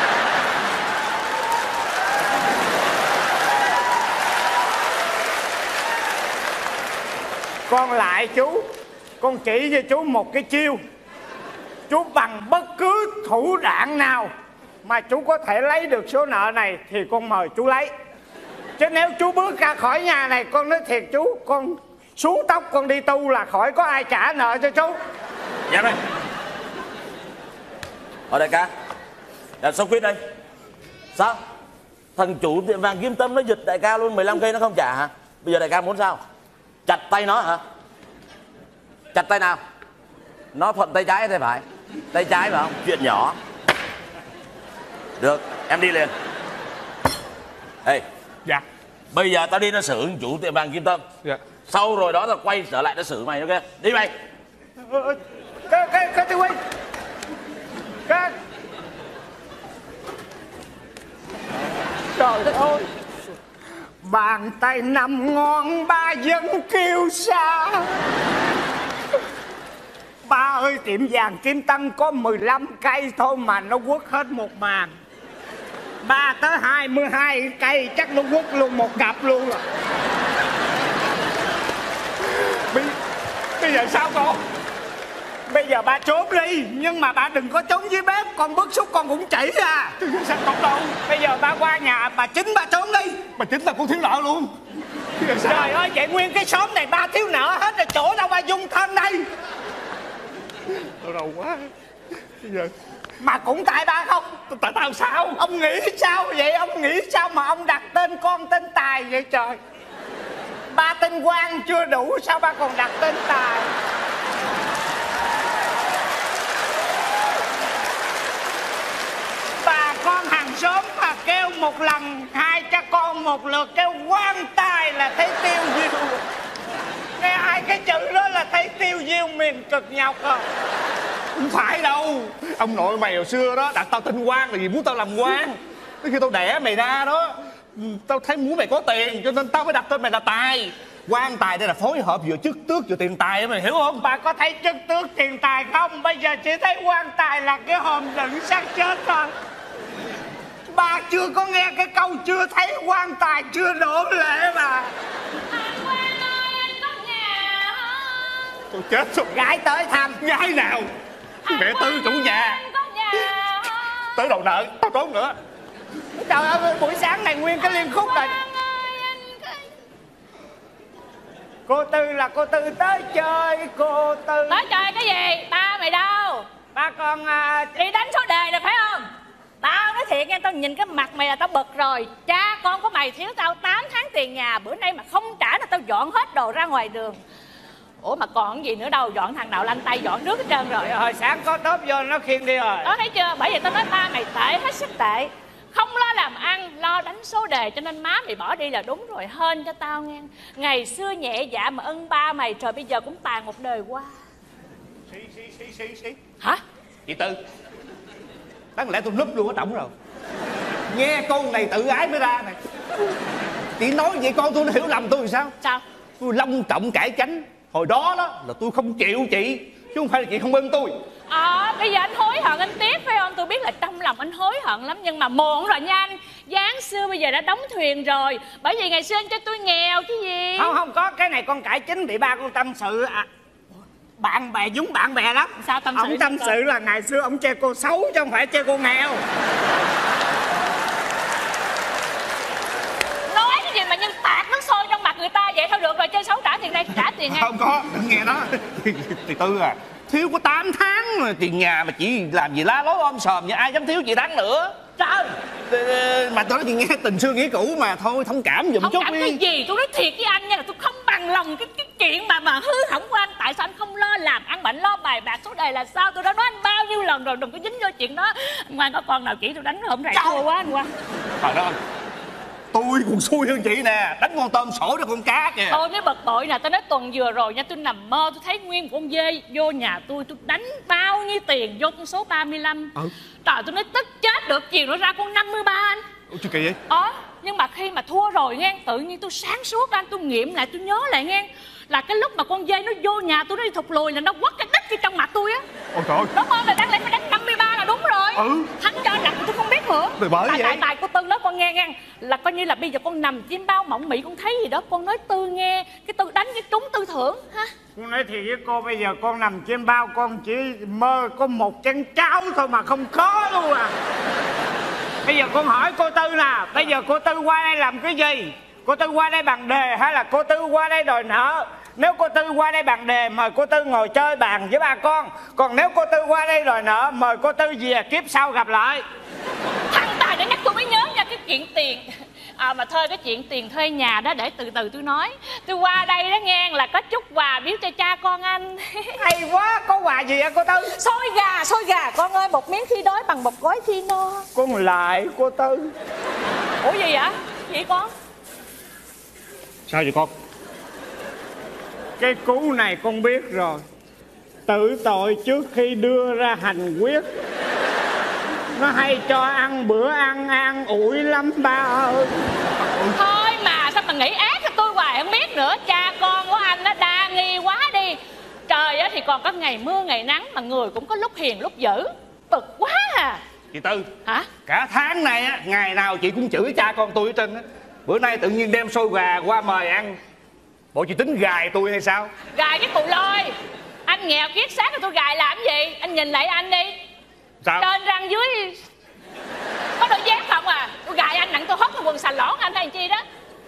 Con lại chú, con chỉ cho chú một cái chiêu. Chú bằng bất cứ thủ đoạn nào mà chú có thể lấy được số nợ này thì con mời chú lấy. Chứ nếu chú bước ra khỏi nhà này, con nói thiệt chú, con xuống tóc con đi tu là khỏi có ai trả nợ cho chú. Dạ đây. Đại ca, làm sao quyết đây? Sao? Thằng chủ tiệm vàng Kim Tâm nó giật đại ca luôn 15 cây nó không trả hả? Bây giờ đại ca muốn sao? Chặt tay nó hả? Chặt tay nào? Nó thuận tay trái hay tay phải? Tay trái phải không? Chuyện nhỏ. Được, em đi liền. Ê. Dạ. Bây giờ tao đi nó xử chủ tiệm vàng Kim Tâm. Dạ. Sau rồi đó tao quay trở lại nó xử mày, ok? Đi mày. Cái Tư Huy. Cái... Trời ơi, bàn tay nằm ngon ba vẫn kêu xa. Ba ơi, tiệm vàng Kim Tâm có 15 cây thôi mà nó quất hết một màn. Ba tới 22 cây chắc nó quất luôn một cặp luôn rồi. Bây giờ sao con? Bây giờ ba trốn đi, nhưng mà ba đừng có trốn dưới bếp, con bức xúc con cũng chảy ra. Sao không đâu? Bây giờ ba qua nhà bà Chính ba trốn đi. Bà Chính là con thiếu nợ luôn. Trời ơi, vậy nguyên cái xóm này ba thiếu nợ hết rồi, chỗ đâu ba dung thân đây? Đau đầu quá. Bây giờ mà cũng tại ba không? tại tao sao? Ông nghĩ sao vậy? Ông nghĩ sao mà ông đặt tên con tên Tài vậy trời? Ba tên Quang chưa đủ, sao ba còn đặt tên Tài? Bà con hàng xóm mà kêu một lần, hai cha con một lượt kêu Quang Tài là thấy tiêu diêu. Nghe hai cái chữ đó là thấy tiêu diêu miền cực nhọc à. Không phải đâu. Ông nội mày hồi xưa đó đặt tao tên Quang là vì muốn tao làm quan. Tới khi tao đẻ mày ra đó, tao thấy muốn mày có tiền cho nên tao mới đặt tên mày là Tài. Quan Tài đây là phối hợp vừa chức tước vừa tiền tài, mày hiểu không? Bà có thấy chức tước tiền tài không? Bây giờ chỉ thấy Quan Tài là cái hòm đựng xác chết thôi. Bà chưa có nghe cái câu chưa thấy quan tài chưa đổ lễ mà. Anh Quang ơi, anh có nhà không? Tôi chết rồi. Gái tới thăm. Gái nào? Mẹ Tư chủ nhà. Anh có nhà không? Tới đầu nợ tao trốn nữa. Trời ơi, buổi sáng này nguyên cái liên khúc rồi. Cô Tư là cô Tư tới chơi. Cô Tư Tới chơi cái gì? Ba mày đâu? ba con Đi đánh số đề rồi phải không? Tao nói thiệt nghe, tao nhìn cái mặt mày là tao bực rồi. Cha con của mày thiếu tao 8 tháng tiền nhà, bữa nay mà không trả là tao dọn hết đồ ra ngoài đường. Ủa mà còn gì nữa đâu, dọn thằng nào lanh tay dọn nước hết trơn rồi. hồi sáng có tốp vô nó khiêng đi rồi. Đó thấy chưa, bởi vì tao nói ba mày tệ hết sức tệ. Không lo làm ăn, lo đánh số đề cho nên má mày bỏ đi là đúng rồi. Hên cho tao nghe. Ngày xưa nhẹ dạ mà ân ba mày, trời bây giờ cũng tàn một đời qua. Xí. Hả? Chị Tư, đáng lẽ tôi núp luôn ở trọng rồi. Nghe con này tự ái mới ra này. Chị nói vậy con tôi nó hiểu lầm tôi thì sao? Sao? Tôi long trọng cải chánh. Hồi đó là tôi không chịu chị, chứ không phải là chị không ưng tôi. Bây giờ anh hối hận anh tiếc phải không? Tôi biết là trong lòng anh hối hận lắm, nhưng mà muộn rồi nha anh. Giáng xưa bây giờ đã đóng thuyền rồi. Bởi vì ngày xưa anh cho tôi nghèo chứ gì. Không có, cái này con cải chính bị ba con tâm sự bạn bè giống bạn bè lắm. Sao tâm sự? Ông tâm sự là ngày xưa ông chê cô xấu chứ không phải chê cô nghèo. Nói cái gì mà nhân tạt nước sôi trong mặt người ta vậy? Thôi được rồi, chơi xấu trả tiền đây, trả tiền ngay. Không có, đừng nghe đó. Chị Tư à, thiếu có 8 tháng mà tiền nhà mà chị làm gì lá lối om sòm, như ai dám thiếu chị tháng nữa. Trời, mà tôi nói chị nghe tình xưa nghĩa cũ mà, thôi thông cảm giùm Không chút cảm đi. cái gì, tôi nói thiệt với anh nha, là tôi không bằng lòng cái chuyện mà hư hỏng của anh. Tại sao anh không lo làm ăn mà anh lo bài bạc số đề là sao? Tôi đã nói anh bao nhiêu lần rồi, đừng có dính vô chuyện đó. Anh Ngoan có con nào chỉ tôi đánh hôm nay thua quá anh Ngoan. Trời đất ơi, tôi còn xui hơn chị nè, đánh con tôm sổ đó con cá kìa. Tôi mới bực bội nè, tôi nói tuần vừa rồi nha, tôi nằm mơ tôi thấy nguyên một con dê vô nhà tôi đánh bao nhiêu tiền vô con số 35. Trời, tôi nói tức chết được, chiều nó ra con 53 anh. Ủa chứ kỳ vậy? Nhưng mà khi mà thua rồi nghe, tự nhiên tôi sáng suốt anh, tôi nghiệm lại, tôi nhớ lại nghe, là cái lúc mà con dê nó vô nhà tôi, nó đi thụt lùi là nó quất cái đất vô trong mặt tôi á. Ôi trời ơi. Đúng không? Là đáng lẽ phải đánh 53 là đúng rồi. Thắng cho nặng tôi không biết nữa. Tại cô Tư nói con nghe nghe, là coi như là bây giờ con nằm chim bao mộng mị, con thấy gì đó con nói Tư nghe, cái Tư đánh cái trúng Tư thưởng ha. Con nói thiệt với cô, bây giờ con nằm chim bao, con chỉ mơ có một chén cháo thôi mà không có luôn à. Bây giờ con hỏi cô Tư nè, bây giờ cô Tư qua đây làm cái gì? Cô Tư qua đây bàn đề hay là cô Tư qua đây đòi nợ? Nếu cô Tư qua đây bàn đề mời cô Tư ngồi chơi bàn với ba con. Còn nếu cô Tư qua đây đòi nợ mời cô Tư về kiếp sau gặp lại. Thằng Tài đã nhắc tôi mới nhớ nha cái chuyện tiền. Mà thôi, cái chuyện tiền thuê nhà đó để từ từ tôi nói. Tôi qua đây đó nghe, là có chút quà biếu cho cha con anh. Hay quá, có quà gì hả cô Tư? Xôi gà con ơi, một miếng khi đói bằng một gói khi no. Con lại cô Tư. Ủa gì vậy? Gì con? Sao vậy con? Cái cú này con biết rồi. Tự tội trước khi đưa ra hành quyết. Nó hay cho ăn bữa ăn an ủi lắm ba ơi. Thôi mà sao mà nghĩ ác cho tôi hoài không biết nữa. Cha con của anh nó đa nghi quá đi. Trời á thì còn có ngày mưa ngày nắng, mà người cũng có lúc hiền lúc dữ. Bực quá à. Chị Tư. Hả? Cả tháng này á, ngày nào chị cũng chửi cha con tôi hết trơn á. Bữa nay tự nhiên đem xôi gà qua mời ăn. Bộ chị tính gài tôi hay sao? Gài cái cù lôi. Anh nghèo kiết xác rồi tôi gài làm gì? Anh nhìn lại anh đi. Sao? Trên răng dưới có đôi dép không à. Tôi gài anh nặng tôi hất cái quần xà lõn anh hay làm chi đó.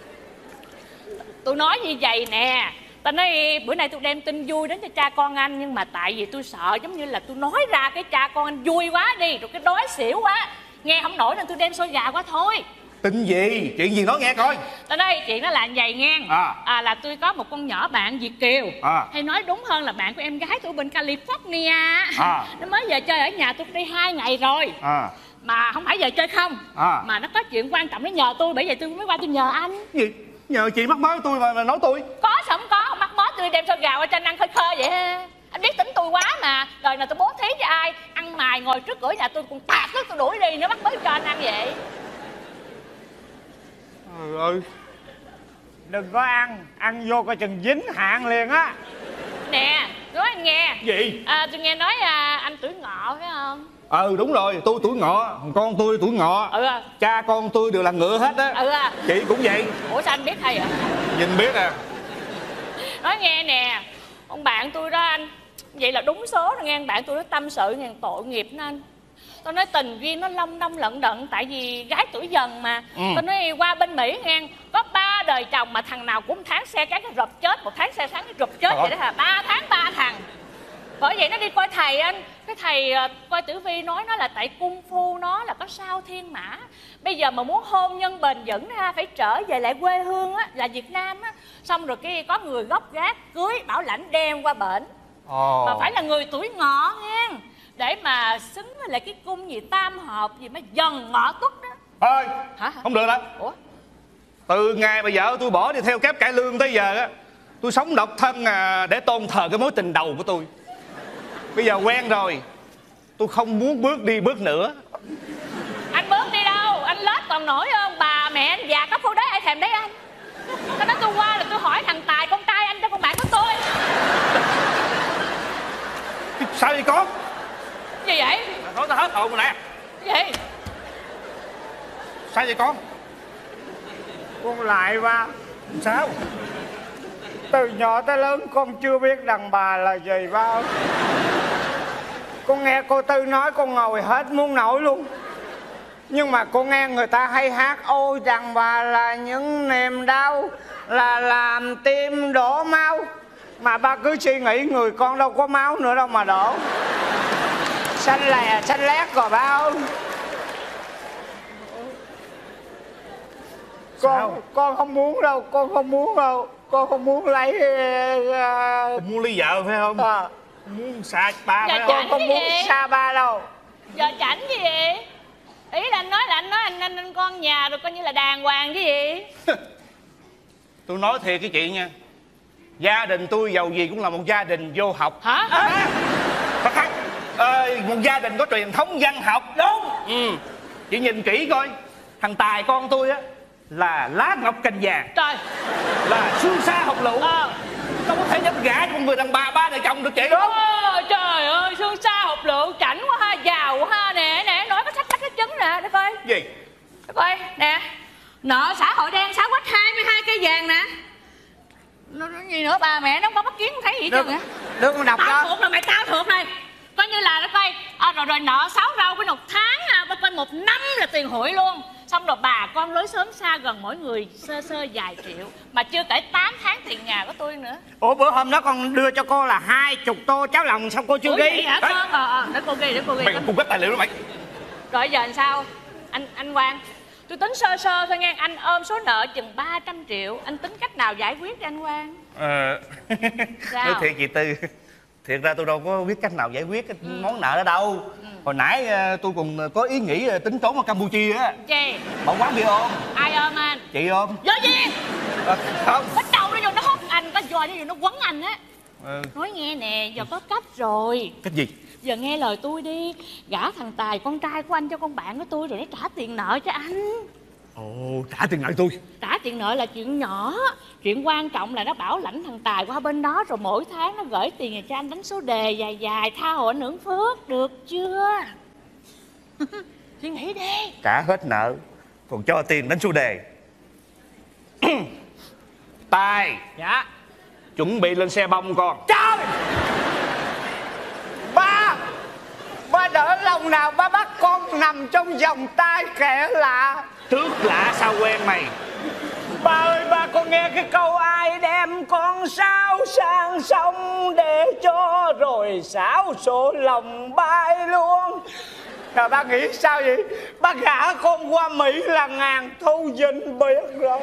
Tôi nói như vậy nè, tao nói bữa nay tôi đem tin vui đến cho cha con anh, nhưng mà tại vì tôi sợ giống như là tôi nói ra cái cha con anh vui quá đi, rồi cái đói xỉu quá nghe không nổi, nên tôi đem xôi gà quá thôi. Tin gì? Chuyện gì nói nghe coi. Tao nói chuyện đó là vậy nghe. Là tôi có một con nhỏ bạn Việt kiều, hay nói đúng hơn là bạn của em gái tôi bên California. Nó mới về chơi ở nhà tôi đây 2 ngày rồi. Mà không phải về chơi không, mà nó có chuyện quan trọng nó nhờ tôi, bởi vậy tôi mới qua tôi nhờ anh. Gì? Nhờ chị mắc mớ tôi mà nói tôi? Có sao không có, mắc mớ tôi đem xôi gà qua cho anh ăn khơi khơi vậy ha. Anh biết tính tôi quá mà, đời nào tôi bố thí cho ai, ăn mài ngồi trước cửa nhà tôi còn tạt nước tôi đuổi đi, nó mắc mớ cho anh ăn vậy. Trời ơi. Đừng có ăn vô coi chừng dính hạn liền á. Nè, nói anh nghe. Gì? Tôi nghe nói anh tuổi Ngọ phải không? Đúng rồi, tôi tuổi Ngọ, con tôi tuổi Ngọ. Cha con tôi đều là Ngựa hết á. Chị cũng vậy. Ủa sao anh biết hay vậy? Nhìn biết à. Nói nghe nè, ông bạn tôi đó anh, vậy là đúng số rồi nghe. Bạn tôi nó tâm sự nghe, tội nghiệp nó anh. Tôi nói tình duyên nó long đong lận đận, tại vì gái tuổi dần mà. Tôi nói qua bên Mỹ nghe, có 3 đời chồng mà thằng nào cũng 1 tháng xe cán cái rụp chết, 1 tháng xe sáng cái rụp chết vậy đó hả? 3 tháng 3 thằng. Bởi vậy nó đi coi thầy anh. Cái thầy coi tử vi nói nó là tại cung phu nó là có sao thiên mã. Bây giờ mà muốn hôn nhân bền vững ha, phải trở về lại quê hương á, là Việt Nam á. Xong rồi cái có người gốc gác cưới bảo lãnh đem qua bển. Mà phải là người tuổi Ngọ nghe, để mà xứng với lại cái cung gì tam hợp gì mà Dần Ngọ Tuất đó. Thôi Hả? Không được đâu. Ủa? Từ ngày mà vợ tôi bỏ đi theo kép cải lương tới giờ á, tôi sống độc thân để tôn thờ cái mối tình đầu của tôi. Bây giờ quen rồi, tôi không muốn bước đi bước nữa. Anh bước đi đâu? Anh lết còn nổi không? Bà mẹ anh già có phố đấy ai thèm đấy anh. Cái đó tôi qua là tôi hỏi thằng Tài con trai anh cho con bạn của tôi. Sao vậy con? Gì vậy? Nói tao hết hồn rồi nè. Gì? Sao vậy con? Con lại ba. Sao? Từ nhỏ tới lớn con chưa biết đàn bà là gì ba ơi. Con nghe cô Tư nói con ngồi hết muốn nổi luôn. Nhưng mà con nghe người ta hay hát: ôi đàn bà là những niềm đau, là làm tim đổ máu. Mà ba cứ suy nghĩ người con đâu có máu nữa đâu mà đổ. Xanh lè xanh lét rồi ba ơi. Con không muốn đâu, con không muốn đâu. Con không muốn lấy Con muốn lấy vợ phải không? Muốn xa ba phải không? Con không muốn xa ba đâu. Giờ chảnh gì vậy? Ý là anh nói anh con nhà rồi coi như là đàng hoàng chứ gì. Tôi nói thiệt cái chị nha, gia đình tôi giàu gì cũng là một gia đình vô học. Hả? Một gia đình có truyền thống văn học. Đúng. Chị nhìn kỹ coi, thằng Tài con tôi á là lá ngọc cành vàng, Trời, là xương xa học lựu. Không có thể nhập gả cho một người đàn bà ba đời chồng được chị. Đúng. Trời ơi, xương xa học lựu, chảnh quá ha, giàu quá ha. Nè, nói cái sách cái trứng nè, để coi. Gì? Để coi, nè. Nợ xã hội đen 6 quách 22 cây vàng nè. Nó gì nữa, bà mẹ nó không có mắt kiến không thấy gì chứ hả? Được con đọc Tao đó. thuộc rồi mày, tao thuộc này. Coi như là nó coi rồi nợ 6 rau với 1 tháng coi 1 năm là tiền hụi luôn. Xong rồi bà con lối xóm xa gần mỗi người sơ vài triệu. Mà chưa kể 8 tháng tiền nhà của tôi nữa. Ủa bữa hôm đó con đưa cho cô là 20 tô cháo lòng xong cô chưa ghi hả con? Để cô ghi, Mày cung cấp tài liệu đó mày. Rồi giờ làm sao? Anh Quang, tôi tính sơ thôi nghe. Anh ôm số nợ chừng 300 triệu. Anh tính cách nào giải quyết đi anh Quang? Nói thiệt chị Tư, thiệt ra tôi đâu có biết cách nào giải quyết cái món nợ đó đâu. Hồi nãy tôi còn có ý nghĩ tính trốn ở Campuchia á. Gì? Mở quán bia ôm. Ai ôm anh? Chị ôm. Vô gì? Không. Bắt đầu nó vô nó hút anh, có dòi nó vô nó quấn anh á. Nói nghe nè, giờ có cách rồi. Cách gì? Giờ nghe lời tôi đi, gả thằng Tài con trai của anh cho con bạn của tôi rồi nó trả tiền nợ cho anh. Ồ, trả tiền nợ tôi. Trả tiền nợ là chuyện nhỏ, chuyện quan trọng là nó bảo lãnh thằng Tài qua bên đó, rồi mỗi tháng nó gửi tiền về cho anh đánh số đề dài tha hồ anh hưởng phước, được chưa? Suy nghĩ đi. Trả hết nợ còn cho tiền đánh số đề. Tài. Dạ. Chuẩn bị lên xe bông con. Trời, ba đỡ lòng nào ba bắt con nằm trong vòng tay kẻ lạ. Trước lạ sao quen mày. Ba ơi, ba con nghe cái câu ai đem con sao sang sông để cho rồi xáo sổ lòng bay luôn. Rồi ba nghĩ sao vậy? Ba gả con qua Mỹ là ngàn thu dinh biết rồi.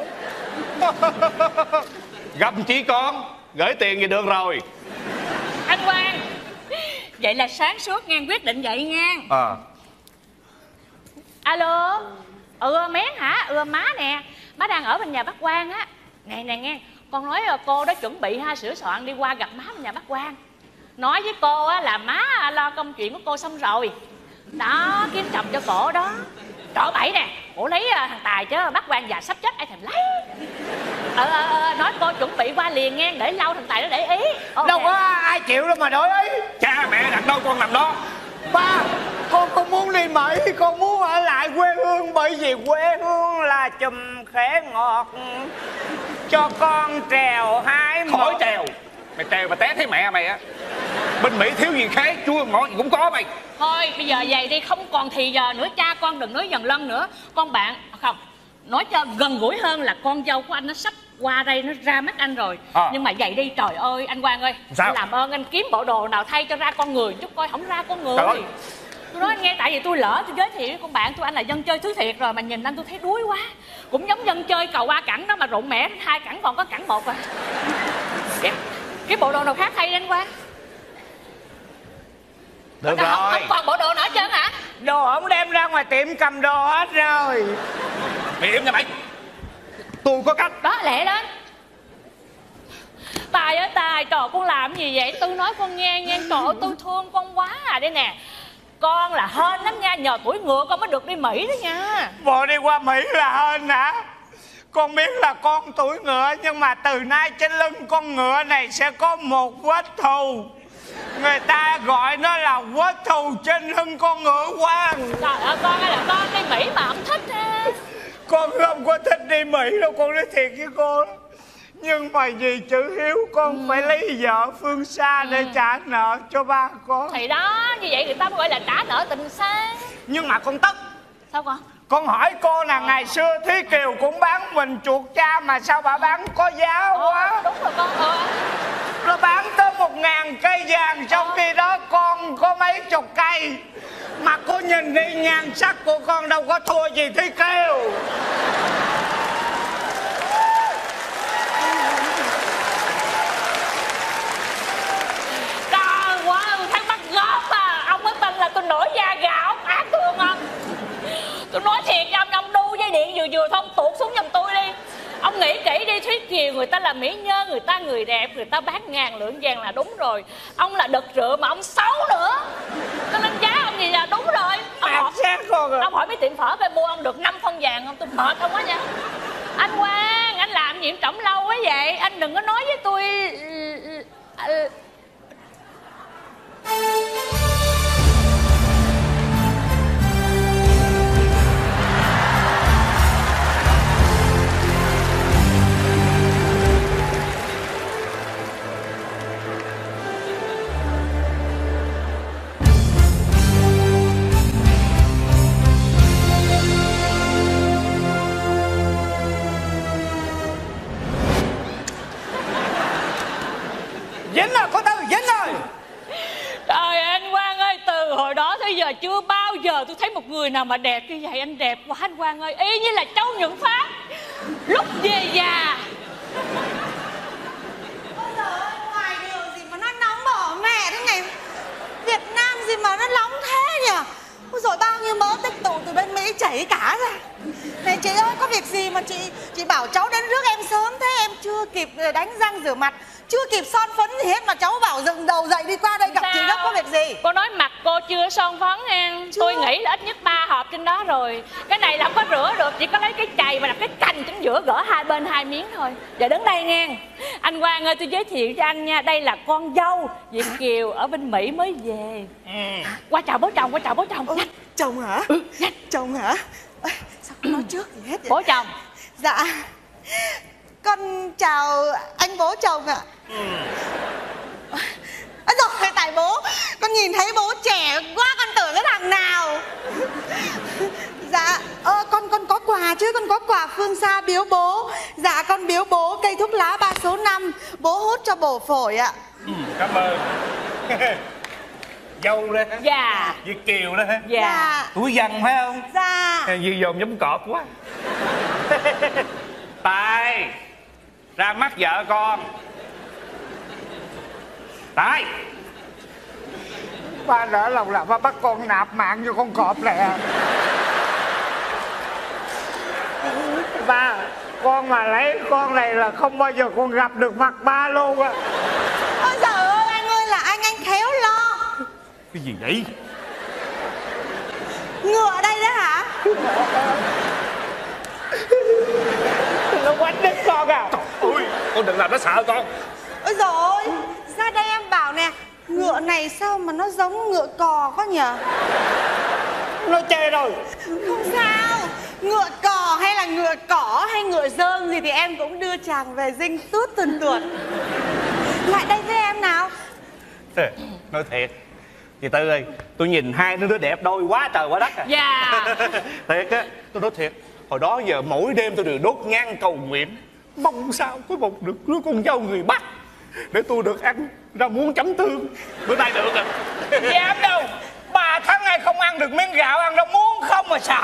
Gặp chị con, gửi tiền về được rồi. Anh Quang, vậy là sáng suốt ngang, quyết định vậy ngang. Alo. Mén hả? Má nè, má đang ở bên nhà bác Quang á. Nè nghe, con nói cô đó chuẩn bị sửa soạn đi qua gặp má bên nhà bác Quang. Nói với cô á là má lo công chuyện của cô xong rồi đó, kiếm chồng cho cổ đó. Trỏ bẫy nè, cổ lấy thằng Tài chứ bác Quang già sắp chết ai thèm lấy. Nói cô chuẩn bị qua liền nghe, để lâu thằng Tài nó để ý. Đâu có ai chịu đâu mà đổi ý. Cha mẹ đặt đâu con nằm đó. Ba, con không muốn đi Mỹ, con muốn ở lại quê hương. Bởi vì quê hương là chùm khế ngọt cho con trèo hai mẫu. Khỏi trèo. Mày trèo mà té thấy mẹ mày á. Bên Mỹ thiếu gì khế, chua ngọt gì cũng có mày. Thôi bây giờ vậy đi, không còn thì giờ nữa. Cha con đừng nói dần lân nữa. Con bạn, không, nói cho gần gũi hơn là con dâu của anh nó sắp qua đây, nó ra mắt anh rồi. Nhưng mà vậy đi, trời ơi anh Quang ơi. Sao? Làm ơn anh kiếm bộ đồ nào thay cho ra con người chút coi, không ra con người. Trời ơi. Tôi nói anh nghe, tại vì tôi lỡ tôi giới thiệu với con bạn tôi anh là dân chơi thứ thiệt rồi, mà nhìn anh tôi thấy đuối quá. Cũng giống dân chơi cầu 3 cẳng đó mà rụng mẻ 2 cẳng còn có cẳng 1 à. Cái bộ đồ nào khác thay đi anh Quang. Được Không rồi. còn bộ đồ nữa hết trơn hả? Đồ ổng đem ra ngoài tiệm cầm đồ hết rồi. Mày im nha mày. Tôi có cách. Đó, lẹ lên. Tài ơi Tài, trời con làm gì vậy? Tôi nói con nghe nha, trời ơi tôi thương con quá à. Đây nè, con là hên lắm nha, nhờ tuổi ngựa con mới được đi Mỹ đó nha. Bộ đi qua Mỹ là hên hả? Con biết là con tuổi ngựa, nhưng mà từ nay trên lưng con ngựa này sẽ có một vết thù. Người ta gọi nó là vết thù trên lưng con ngựa Quang. Trời ơi con ơi, là con đi Mỹ mà không thích ha. Con không có thích đi Mỹ đâu, con nói thiệt với cô. Nhưng mà vì chữ hiếu con phải lấy vợ phương xa để trả nợ cho ba con. Thì đó, như vậy người ta mới gọi là trả nợ tình xa. Nhưng mà con tức. Sao con? Con hỏi cô là ngày xưa Thúy Kiều cũng bán mình chuột cha, mà sao bà bán có giá quá. Đúng rồi con. Nó bán tới 1000 cây vàng, trong khi đó con có mấy chục cây. Mà cô nhìn đi, nhan sắc của con đâu có thua gì Thúy Kiều. Trời quá, thấy bắt góp à. Ông mới tin là tôi nổi da gạo. điện vừa thông tuột xuống giùm tôi đi. Ông nghĩ kỹ đi, Thúy Kiều người ta là mỹ nhân, người ta người đẹp, người ta bán ngàn lượng vàng là đúng rồi. Ông là đực rượu mà ông xấu nữa, cho nên giá ông gì là đúng rồi. Ông hỏi mấy tiệm phở coi mua ông được 5 phân vàng không, tôi mệt không á nha. Anh Quang, anh làm gì trỏng lâu quá vậy? Anh đừng có nói với tôi. Dính rồi cô Tư, dính rồi. Trời anh Quang ơi, từ hồi đó tới giờ chưa bao giờ tôi thấy một người nào mà đẹp như vậy. Anh đẹp quá anh Quang ơi, y như là Châu Nhuận Phát lúc về già. Ôi giời ơi, ngoài điều gì mà nó nóng bỏ mẹ thế này. Việt Nam gì mà nó nóng thế nhỉ? Ôi rồi bao nhiêu mớ tích tụ từ bên Mỹ chảy cả ra. Này chị ơi, có việc gì mà chị bảo cháu đến rước em sớm thế? Em chưa kịp đánh răng rửa mặt, chưa kịp son phấn gì hết mà cháu bảo dựng đầu dậy đi qua đây gặp chị gấp, có việc gì? Cô nói mặt cô chưa son phấn em. Tôi nghĩ là ít nhất 3 hộp trên đó rồi. Cái này là không có rửa được, chỉ có lấy cái chày mà đặt cái cành chính giữa, gỡ hai bên 2 miếng thôi. Giờ đứng đây nghe. Anh Quang ơi, tôi giới thiệu cho anh nha. Đây là con dâu Việt Kiều ở bên Mỹ mới về. Qua chào bố chồng, qua chào bố chồng. Chồng hả? Chồng hả? Ê, sao không nói trước gì hết vậy? Bố chồng. Dạ, con chào anh bố chồng ạ. Rồi tại bố, con nhìn thấy bố trẻ quá, con tưởng cái thằng nào. Dạ, con có quà chứ, con có quà phương xa biếu bố. Dạ, con biếu bố cây thuốc lá 3 số 5, bố hút cho bổ phổi ạ. Cảm ơn. Dâu đó hả? Dạ. Việt Kiều đó hả? Dạ. Tuổi dần phải không? Dạ. Như dồn giống cọp quá. Tài, ra mắt vợ con. Tài, ba đỡ lòng là ba bắt con nạp mạng vô con cọp này à. Ba, con mà lấy con này là không bao giờ con gặp được mặt ba luôn á. Ôi giời ơi, anh ơi là anh khéo lo. Cái gì vậy? Ngựa ở đây đó hả? Nó quánh đứt con à. Ôi, con đừng làm nó sợ con. Ôi giời ơi, ra đây em bảo nè, ngựa này sao mà nó giống ngựa cò quá nhỉ? Nó chê rồi. Không sao, ngựa cò hay là ngựa cỏ hay ngựa dơm gì thì em cũng đưa chàng về dinh tút tuần tuột. Lại đây với em nào. Nói thiệt, chị Tư ơi, tôi nhìn hai đứa đẹp đôi quá trời quá đất à. Dạ. Thiệt á, tôi nói thiệt, hồi đó giờ mỗi đêm tôi đều đốt nhang cầu nguyện, mong sao có một được đứa con dâu người Bắc để tôi được ăn rau muống chấm tương. Bữa nay được rồi. Dám đâu, 3 tháng nay không ăn được miếng gạo, ăn rau muống không mà sao.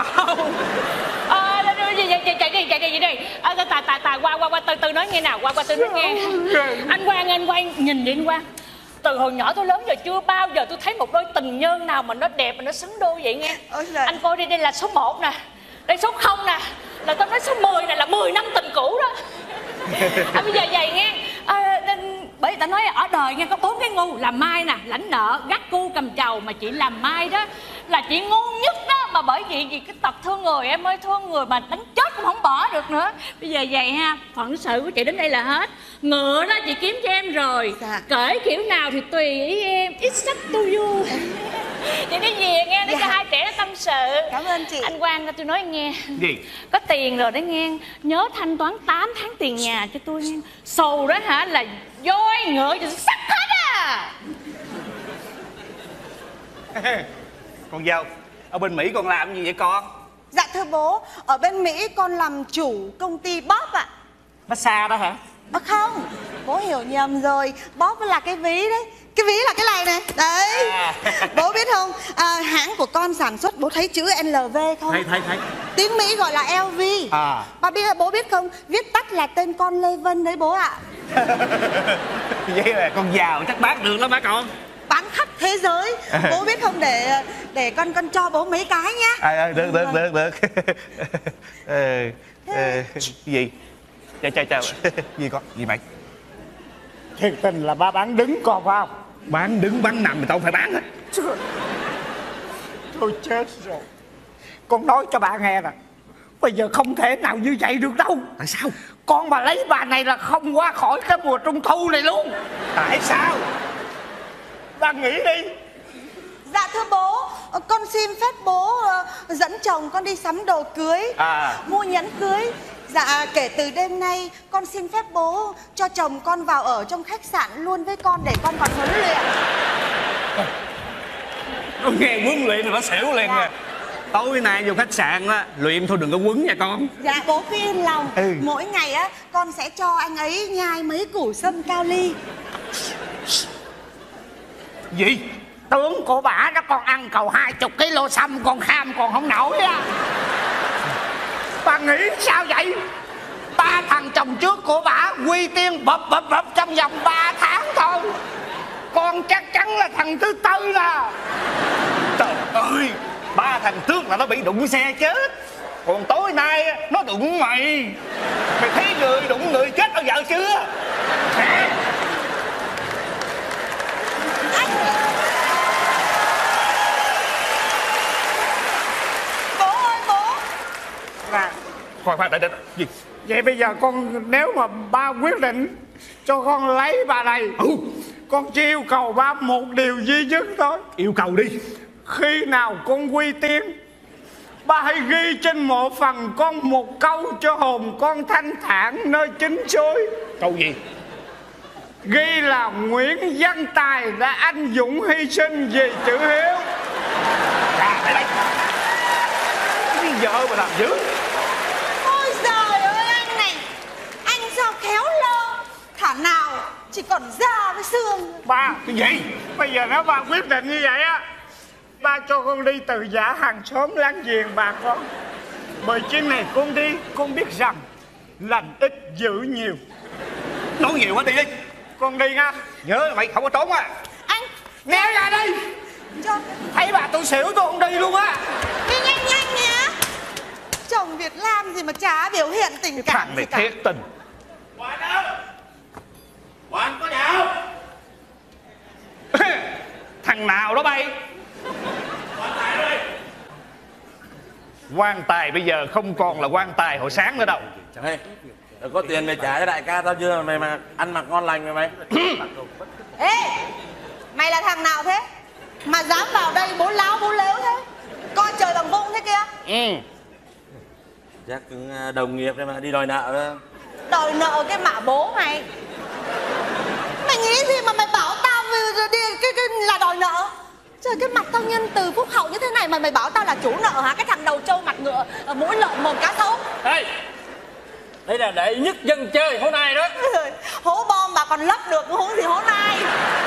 Chạy đi. Tài qua từ nói nghe nào, qua từ nói nghe. Anh Quang nhìn đi anh Quang. Từ hồi nhỏ tôi lớn giờ chưa bao giờ tôi thấy một đôi tình nhân nào mà nó đẹp mà nó xứng đôi vậy nghe. Anh coi đi, đây là số 1 nè, đây số 0 nè, là tôi nói số 10 này là 10 năm tình cũ đó. Bây giờ vậy nghe. Bởi vì ta nói ở đời nghe có 4 cái ngu: làm mai nè, lãnh nợ, gắt cu cầm chầu. Mà chị làm mai đó là chị ngu nhất đó. Mà bởi vì cái tật thương người em ơi, thương người mà đánh chết cũng không bỏ được nữa. Bây giờ vậy ha, phận sự của chị đến đây là hết. Ngựa đó chị kiếm cho em rồi. Dạ. Cởi kiểu nào thì tùy ý em, it's up to you. Chị đi về nghe, để cho hai trẻ nó tâm sự. Cảm ơn chị. Anh Quang, tôi nói nghe. Gì? Có tiền rồi đấy nghe, nhớ thanh toán 8 tháng tiền nhà cho tôi nghe. Sầu đó hả là voi ngựa thì sắc hết à. Con dâu, ở bên Mỹ con làm gì vậy con? Dạ thưa bố, ở bên Mỹ con làm chủ công ty Bob ạ. Massage đó hả? Không, bố hiểu nhầm rồi. Bob là cái ví đấy. Cái ví là cái này này. Đấy. Bố biết không, hãng của con sản xuất, bố thấy chữ LV không? Thấy. Tiếng Mỹ gọi là LV. Bố biết không, viết tắt là tên con Lê Vân đấy bố ạ. Vậy là con giàu chắc bán được lắm hả con? Bán khắp thế giới. Bố biết không, để con cho bố mấy cái nhá. Được. Gì? Chào. Gì con? Gì mày? Thiệt tình là ba bán đứng con phải không? Bán đứng bán nằm thì tao phải bán hết. Thôi chết rồi. Con nói cho bà nghe nè, bây giờ không thể nào như vậy được đâu. Tại sao? Con mà lấy bà này là không qua khỏi cái mùa trung thu này luôn. Tại sao? Bà nghĩ đi. Dạ thưa bố, con xin phép bố dẫn chồng con đi sắm đồ cưới, mua nhẫn cưới. Dạ kể từ đêm nay con xin phép bố cho chồng con vào ở trong khách sạn luôn với con để con còn huấn luyện. Nó nghe huấn luyện thì nó xỉu liền nè. Tối nay vô khách sạn á, luyện thôi đừng có quấn nha con. Dạ bố cứ yên lòng. Mỗi ngày á con sẽ cho anh ấy nhai mấy củ sâm cao ly. Gì? Tướng của bả nó còn ăn cầu 20 kg sâm còn kham còn không nổi á. Bà nghĩ sao vậy? 3 thằng chồng trước của bả quy tiên bập trong vòng 3 tháng thôi. Con chắc chắn là thằng thứ tư nè. Trời ơi, 3 thằng trước là nó bị đụng xe chết. Còn tối nay nó đụng mày. Mày thấy người đụng người chết bao giờ chưa? Bố ơi bố. Khoan, đợi. Gì? Vậy bây giờ con, nếu mà ba quyết định cho con lấy bà này, con chỉ yêu cầu ba một điều duy nhất thôi. Yêu cầu đi. Khi nào con quy tiên, ba hãy ghi trên mộ phần con một câu cho hồn con thanh thản nơi chính suối. Câu gì? Ghi là Nguyễn Văn Tài đã anh dũng hy sinh vì chữ hiếu. Đây. Cái vợ mà làm dữ. Ôi giời ơi anh này, anh sao khéo lơ, thả nào chỉ còn da với xương. Ba, Cái gì? bây giờ nếu ba quyết định như vậy á, ba cho con đi từ giả hàng xóm láng giềng bà con. Bởi chuyến này con đi, con biết rằng lành ít dữ nhiều. Nói nhiều quá, đi. Con đi nha. Nhớ mày không có trốn á. Anh Né ra đây. cho Thấy bà tôi xỉu tôi không đi luôn á. đi nhanh nhá. Chồng Việt Nam gì mà chả biểu hiện tình cảm Thằng gì này cả. thiệt tình. Quản đâu? Quản có nào? Thằng nào đó bay? Quan tài bây giờ không còn là quan tài hồi sáng nữa đâu. Ê, có tiền mày trả cho đại ca tao chưa? Mày mà ăn mặc ngon lành mày. Ê, mày là thằng nào thế mà dám vào đây bố láo bố lếu thế, coi trời bằng vung thế kia? Chắc đồng nghiệp đây mà đi đòi nợ đó. Đòi nợ cái mả bố mày. Mày nghĩ gì mà mày bảo tao đi cái là đòi nợ? Trời, cái mặt tao nhân từ phúc hậu như thế này mà mày bảo tao là chủ nợ hả? Cái thằng đầu trâu mặt ngựa, mũi lợn mồm cá sấu. Ê, đây là đệ nhất dân chơi hôm nay đó. Hố bom bà còn lấp được, huống gì hố nai.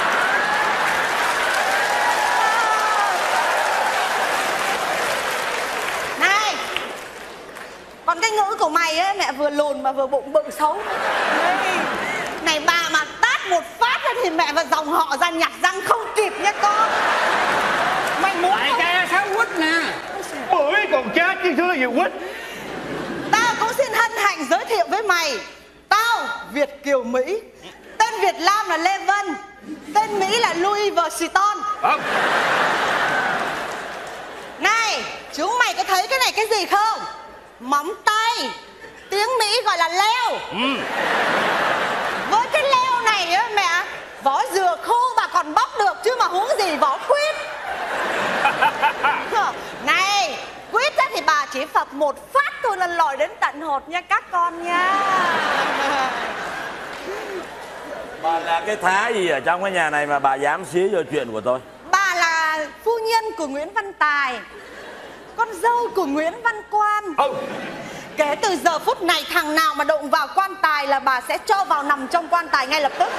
Này, còn cái ngữ của mày ấy, mẹ vừa lùn mà vừa bụng bự xấu. Này bà mà tát một phát thì mẹ và dòng họ ra nhặt răng không kịp nha con. Mày muốn Đại không? ca sao quýt nè. Bưởi còn chết chứ thứ gì quýt. Tao cũng xin hân hạnh giới thiệu với mày. Tao Việt kiều Mỹ. Tên Việt Nam là Lê Vân. Tên Mỹ là Louis Vuitton. Này, chúng mày có thấy cái này cái gì không? Móng tay. Tiếng Mỹ gọi là leo. Với cái leo này á mẹ, vỏ dừa khô bà còn bóc được chứ mà huống gì vỏ quýt. Này, quýt á thì bà chỉ phập một phát thôi là lòi đến tận hột nha các con nha. Bà là cái thá gì ở trong cái nhà này mà bà dám xía vô chuyện của tôi? Bà là phu nhân của Nguyễn Văn Tài, con dâu của Nguyễn Văn Quan. Kể từ giờ phút này thằng nào mà đụng vào quan tài là bà sẽ cho vào nằm trong quan tài ngay lập tức.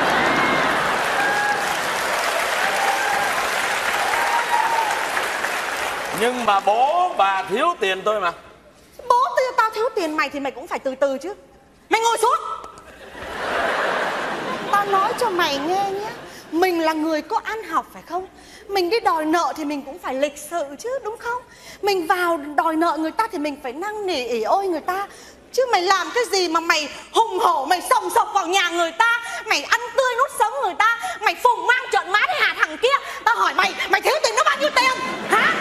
Nhưng mà bố bà thiếu tiền tôi mà. Bố tao thiếu tiền mày thì mày cũng phải từ từ chứ. Mày ngồi xuống. Tao nói cho mày nghe nhé, Mình là người có ăn học phải không? Mình đi đòi nợ thì mình cũng phải lịch sự chứ, đúng không? Mình vào đòi nợ người ta thì mình phải năn nỉ ỉ ôi người ta. Chứ mày làm cái gì mà mày hùng hổ, mày sòng sọc vào nhà người ta, mày ăn tươi nuốt sống người ta, mày phùng mang trợn má đi hả thằng kia? Tao hỏi mày, mày thiếu tiền nó bao nhiêu tiền? Hả?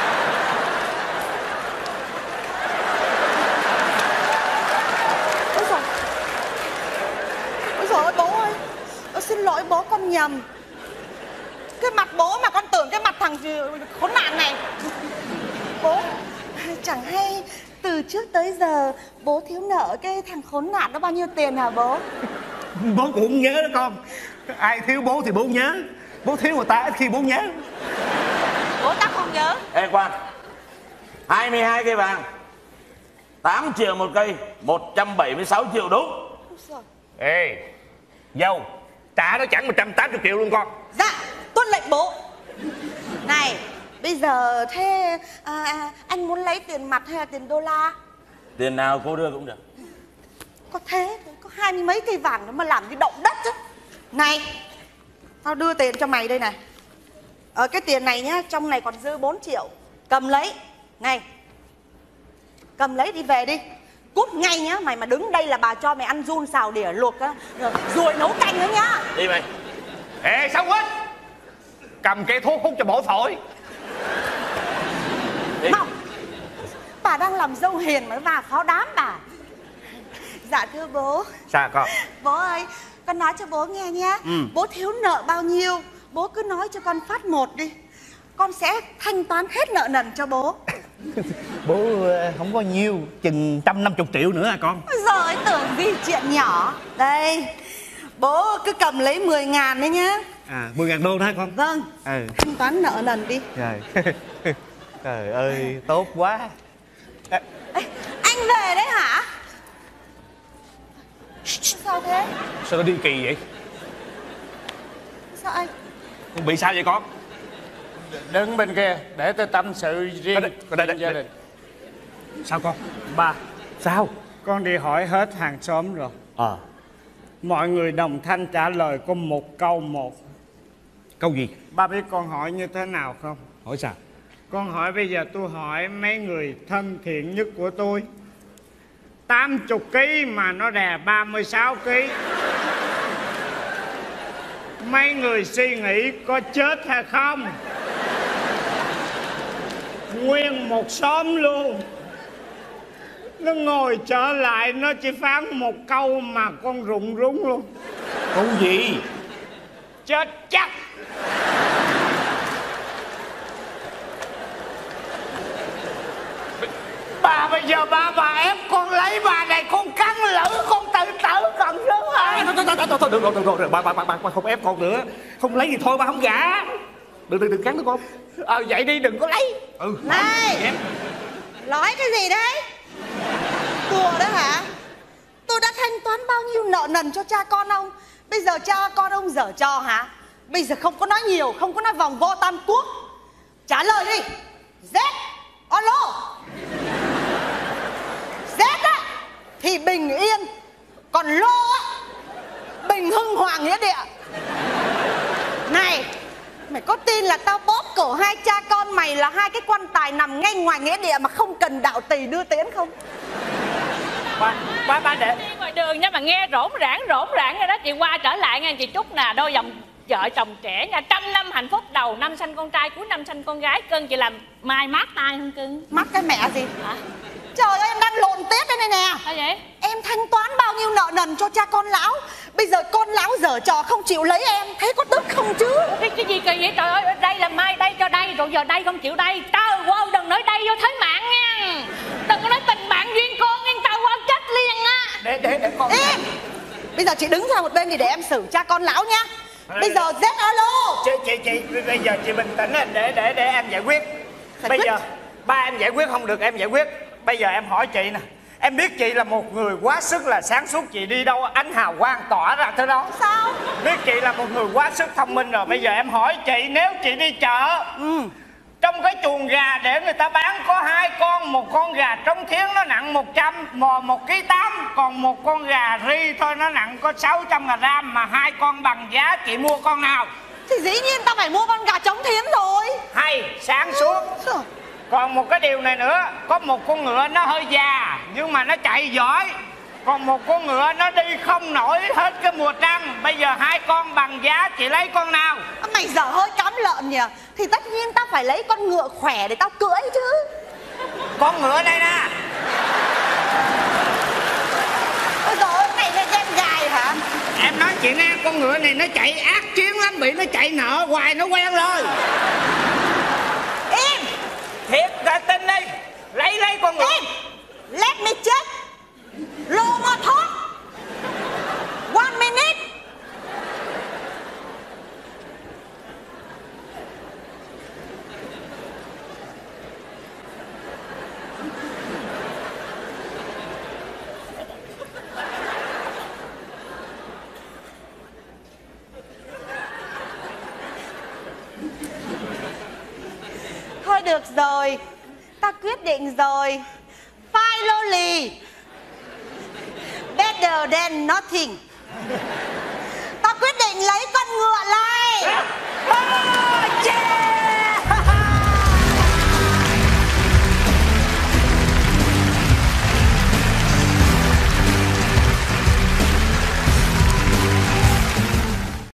Ôi trời ơi bố ơi, xin lỗi bố, con nhầm. Cái mặt bố mà con tưởng cái mặt thằng khốn nạn này. Bố, chẳng hay từ trước tới giờ bố thiếu nợ cái thằng khốn nạn đó bao nhiêu tiền hả bố? Bố cũng không nhớ đó con. Ai thiếu bố thì bố nhớ. Bố thiếu người ta ít khi bố nhớ. Bố tao không nhớ. Ê Quang, 22 cây vàng, 8 triệu một cây, 176 triệu đúng. Ê dâu, trả nó chẳng 180 triệu luôn con. Dạ, tuân lệnh bố. Này, bây giờ thế anh muốn lấy tiền mặt hay là tiền đô la? Tiền nào cô đưa cũng được. Có thế thôi, có 20 mấy cây vàng nó mà làm như động đất chứ. Này, tao đưa tiền cho mày đây này. Cái tiền này nhá, trong này còn dư 4 triệu. Cầm lấy. Này, cầm lấy đi về đi. Cút ngay nhá, mày mà đứng đây là bà cho mày ăn giun xào đỉa luộc á, rồi nấu canh nữa nhá. Đi mày. Ê sao quên, cầm cây thuốc hút cho bổ phổi. Mau, bà đang làm dâu hiền mới vào pháo đám bà. Dạ thưa bố. Sao con? Bố ơi, con nói cho bố nghe nhé. Bố thiếu nợ bao nhiêu, bố cứ nói cho con phát một đi. Con sẽ thanh toán hết nợ nần cho bố. Bố không có nhiều, chừng 150 triệu nữa à con. Ôi giời, tưởng gì chuyện nhỏ. Đây, bố cứ cầm lấy 10.000 đấy nhá. 10.000 đô đó hả con? Vâng, thanh toán nợ nần đi. Trời. Trời ơi, tốt quá. Ê, anh về đấy hả? Sao thế? Sao nó đi kỳ vậy? Sao anh? Con bị sao vậy con? Đứng bên kia để tôi tâm sự riêng gia đình. Sao con? Ba, Sao? con đi hỏi hết hàng xóm rồi. Mọi người đồng thanh trả lời có một câu một. Câu gì? Ba biết con hỏi như thế nào không? Hỏi sao? Con hỏi bây giờ tôi hỏi mấy người thân thiện nhất của tôi. 80 kg mà nó đè 36 kg. Mấy người suy nghĩ có chết hay không? Nguyên một xóm luôn. Nó ngồi trở lại, nó chỉ phán một câu mà con rụng rúng luôn. Câu gì? Chết chắc. Bà bây giờ bà ép con lấy bà này, con cắn lỡ con tự tử còn rớt hả? Thôi được rồi, bà không ép con nữa. Không lấy thì thôi, bà không gả. Đừng cắn nữa con. Vậy đi, đừng có lấy. Này, nói cái gì đấy? Đùa đó hả? Tôi đã thanh toán bao nhiêu nợ nần cho cha con ông. Bây giờ cha con ông giở trò hả? Bây giờ không có nói nhiều, không có nói vòng vo tam quốc. Trả lời đi. Z, alo. Z á thì bình yên, còn lô á bình hưng hoàng nghĩa địa. Này, mày có tin là tao bóp cổ hai cha con mày là hai cái quan tài nằm ngay ngoài nghĩa địa mà không cần đạo tỳ đưa tiễn không? Ba để đi ngoài đường nha mà nghe rỗn rãng rồi đó. Chị qua trở lại nha chị Trúc nè, đôi dòng vợ chồng trẻ nha, 100 năm hạnh phúc, đầu năm sanh con trai, cuối năm sanh con gái. Cưng chị làm mai mát tay không cưng? Mắc cái mẹ gì hả? Trời ơi, em đang lộn Tết đây này nè. Sao vậy? Em thanh toán bao nhiêu nợ nần cho cha con lão. Bây giờ con lão giở trò không chịu lấy em, thế có tức không chứ? Cái gì kỳ vậy trời ơi, đây là mai đây cho đây, rồi giờ đây không chịu đây. Trời ơi, đừng nói đây vô thế mạng nha. Đừng có nói tình bạn duyên con nhưng tao qua chết liền á. Để con. Ê, bây giờ chị đứng ra một bên thì để em xử cha con lão nha. Bây giờ Z alo. Chị bây giờ chị bình tĩnh để em giải quyết. Bây giờ ba em giải quyết không được em giải quyết. Bây giờ em hỏi chị nè. Em biết chị là một người quá sức là sáng suốt, chị đi đâu ánh hào quang tỏa ra thế đó. Sao? Biết chị là một người quá sức thông minh rồi. Bây giờ em hỏi chị, nếu chị đi chợ Trong cái chuồng gà để người ta bán có 2 con. Một con gà trống thiến nó nặng 100, 1,8 kg. Còn một con gà ri thôi nó nặng có 600g. Mà 2 con bằng giá, chị mua con nào? Thì dĩ nhiên tao phải mua con gà trống thiến rồi. Hay, sáng suốt. Còn một cái điều này nữa, có một con ngựa nó hơi già nhưng mà nó chạy giỏi. Còn một con ngựa nó đi không nổi hết cái mùa trăng. Bây giờ 2 con bằng giá, chị lấy con nào? Mày dở hơi cắm lợn nhỉ. Thì tất nhiên tao phải lấy con ngựa khỏe để tao cưỡi chứ. Con ngựa đây nè. Ôi dồi ôi, mày là gen dài hả? Em nói chị nghe, con ngựa này nó chạy ác chiến lắm. Bị nó chạy nợ hoài nó quen rồi. Im. Thiệt ra tin đi. Lấy con ngựa. Im. Let me check. Logo talk. 1 minute. Thôi được rồi, ta quyết định rồi. Finally, better than nothing. Ta quyết định lấy con ngựa này.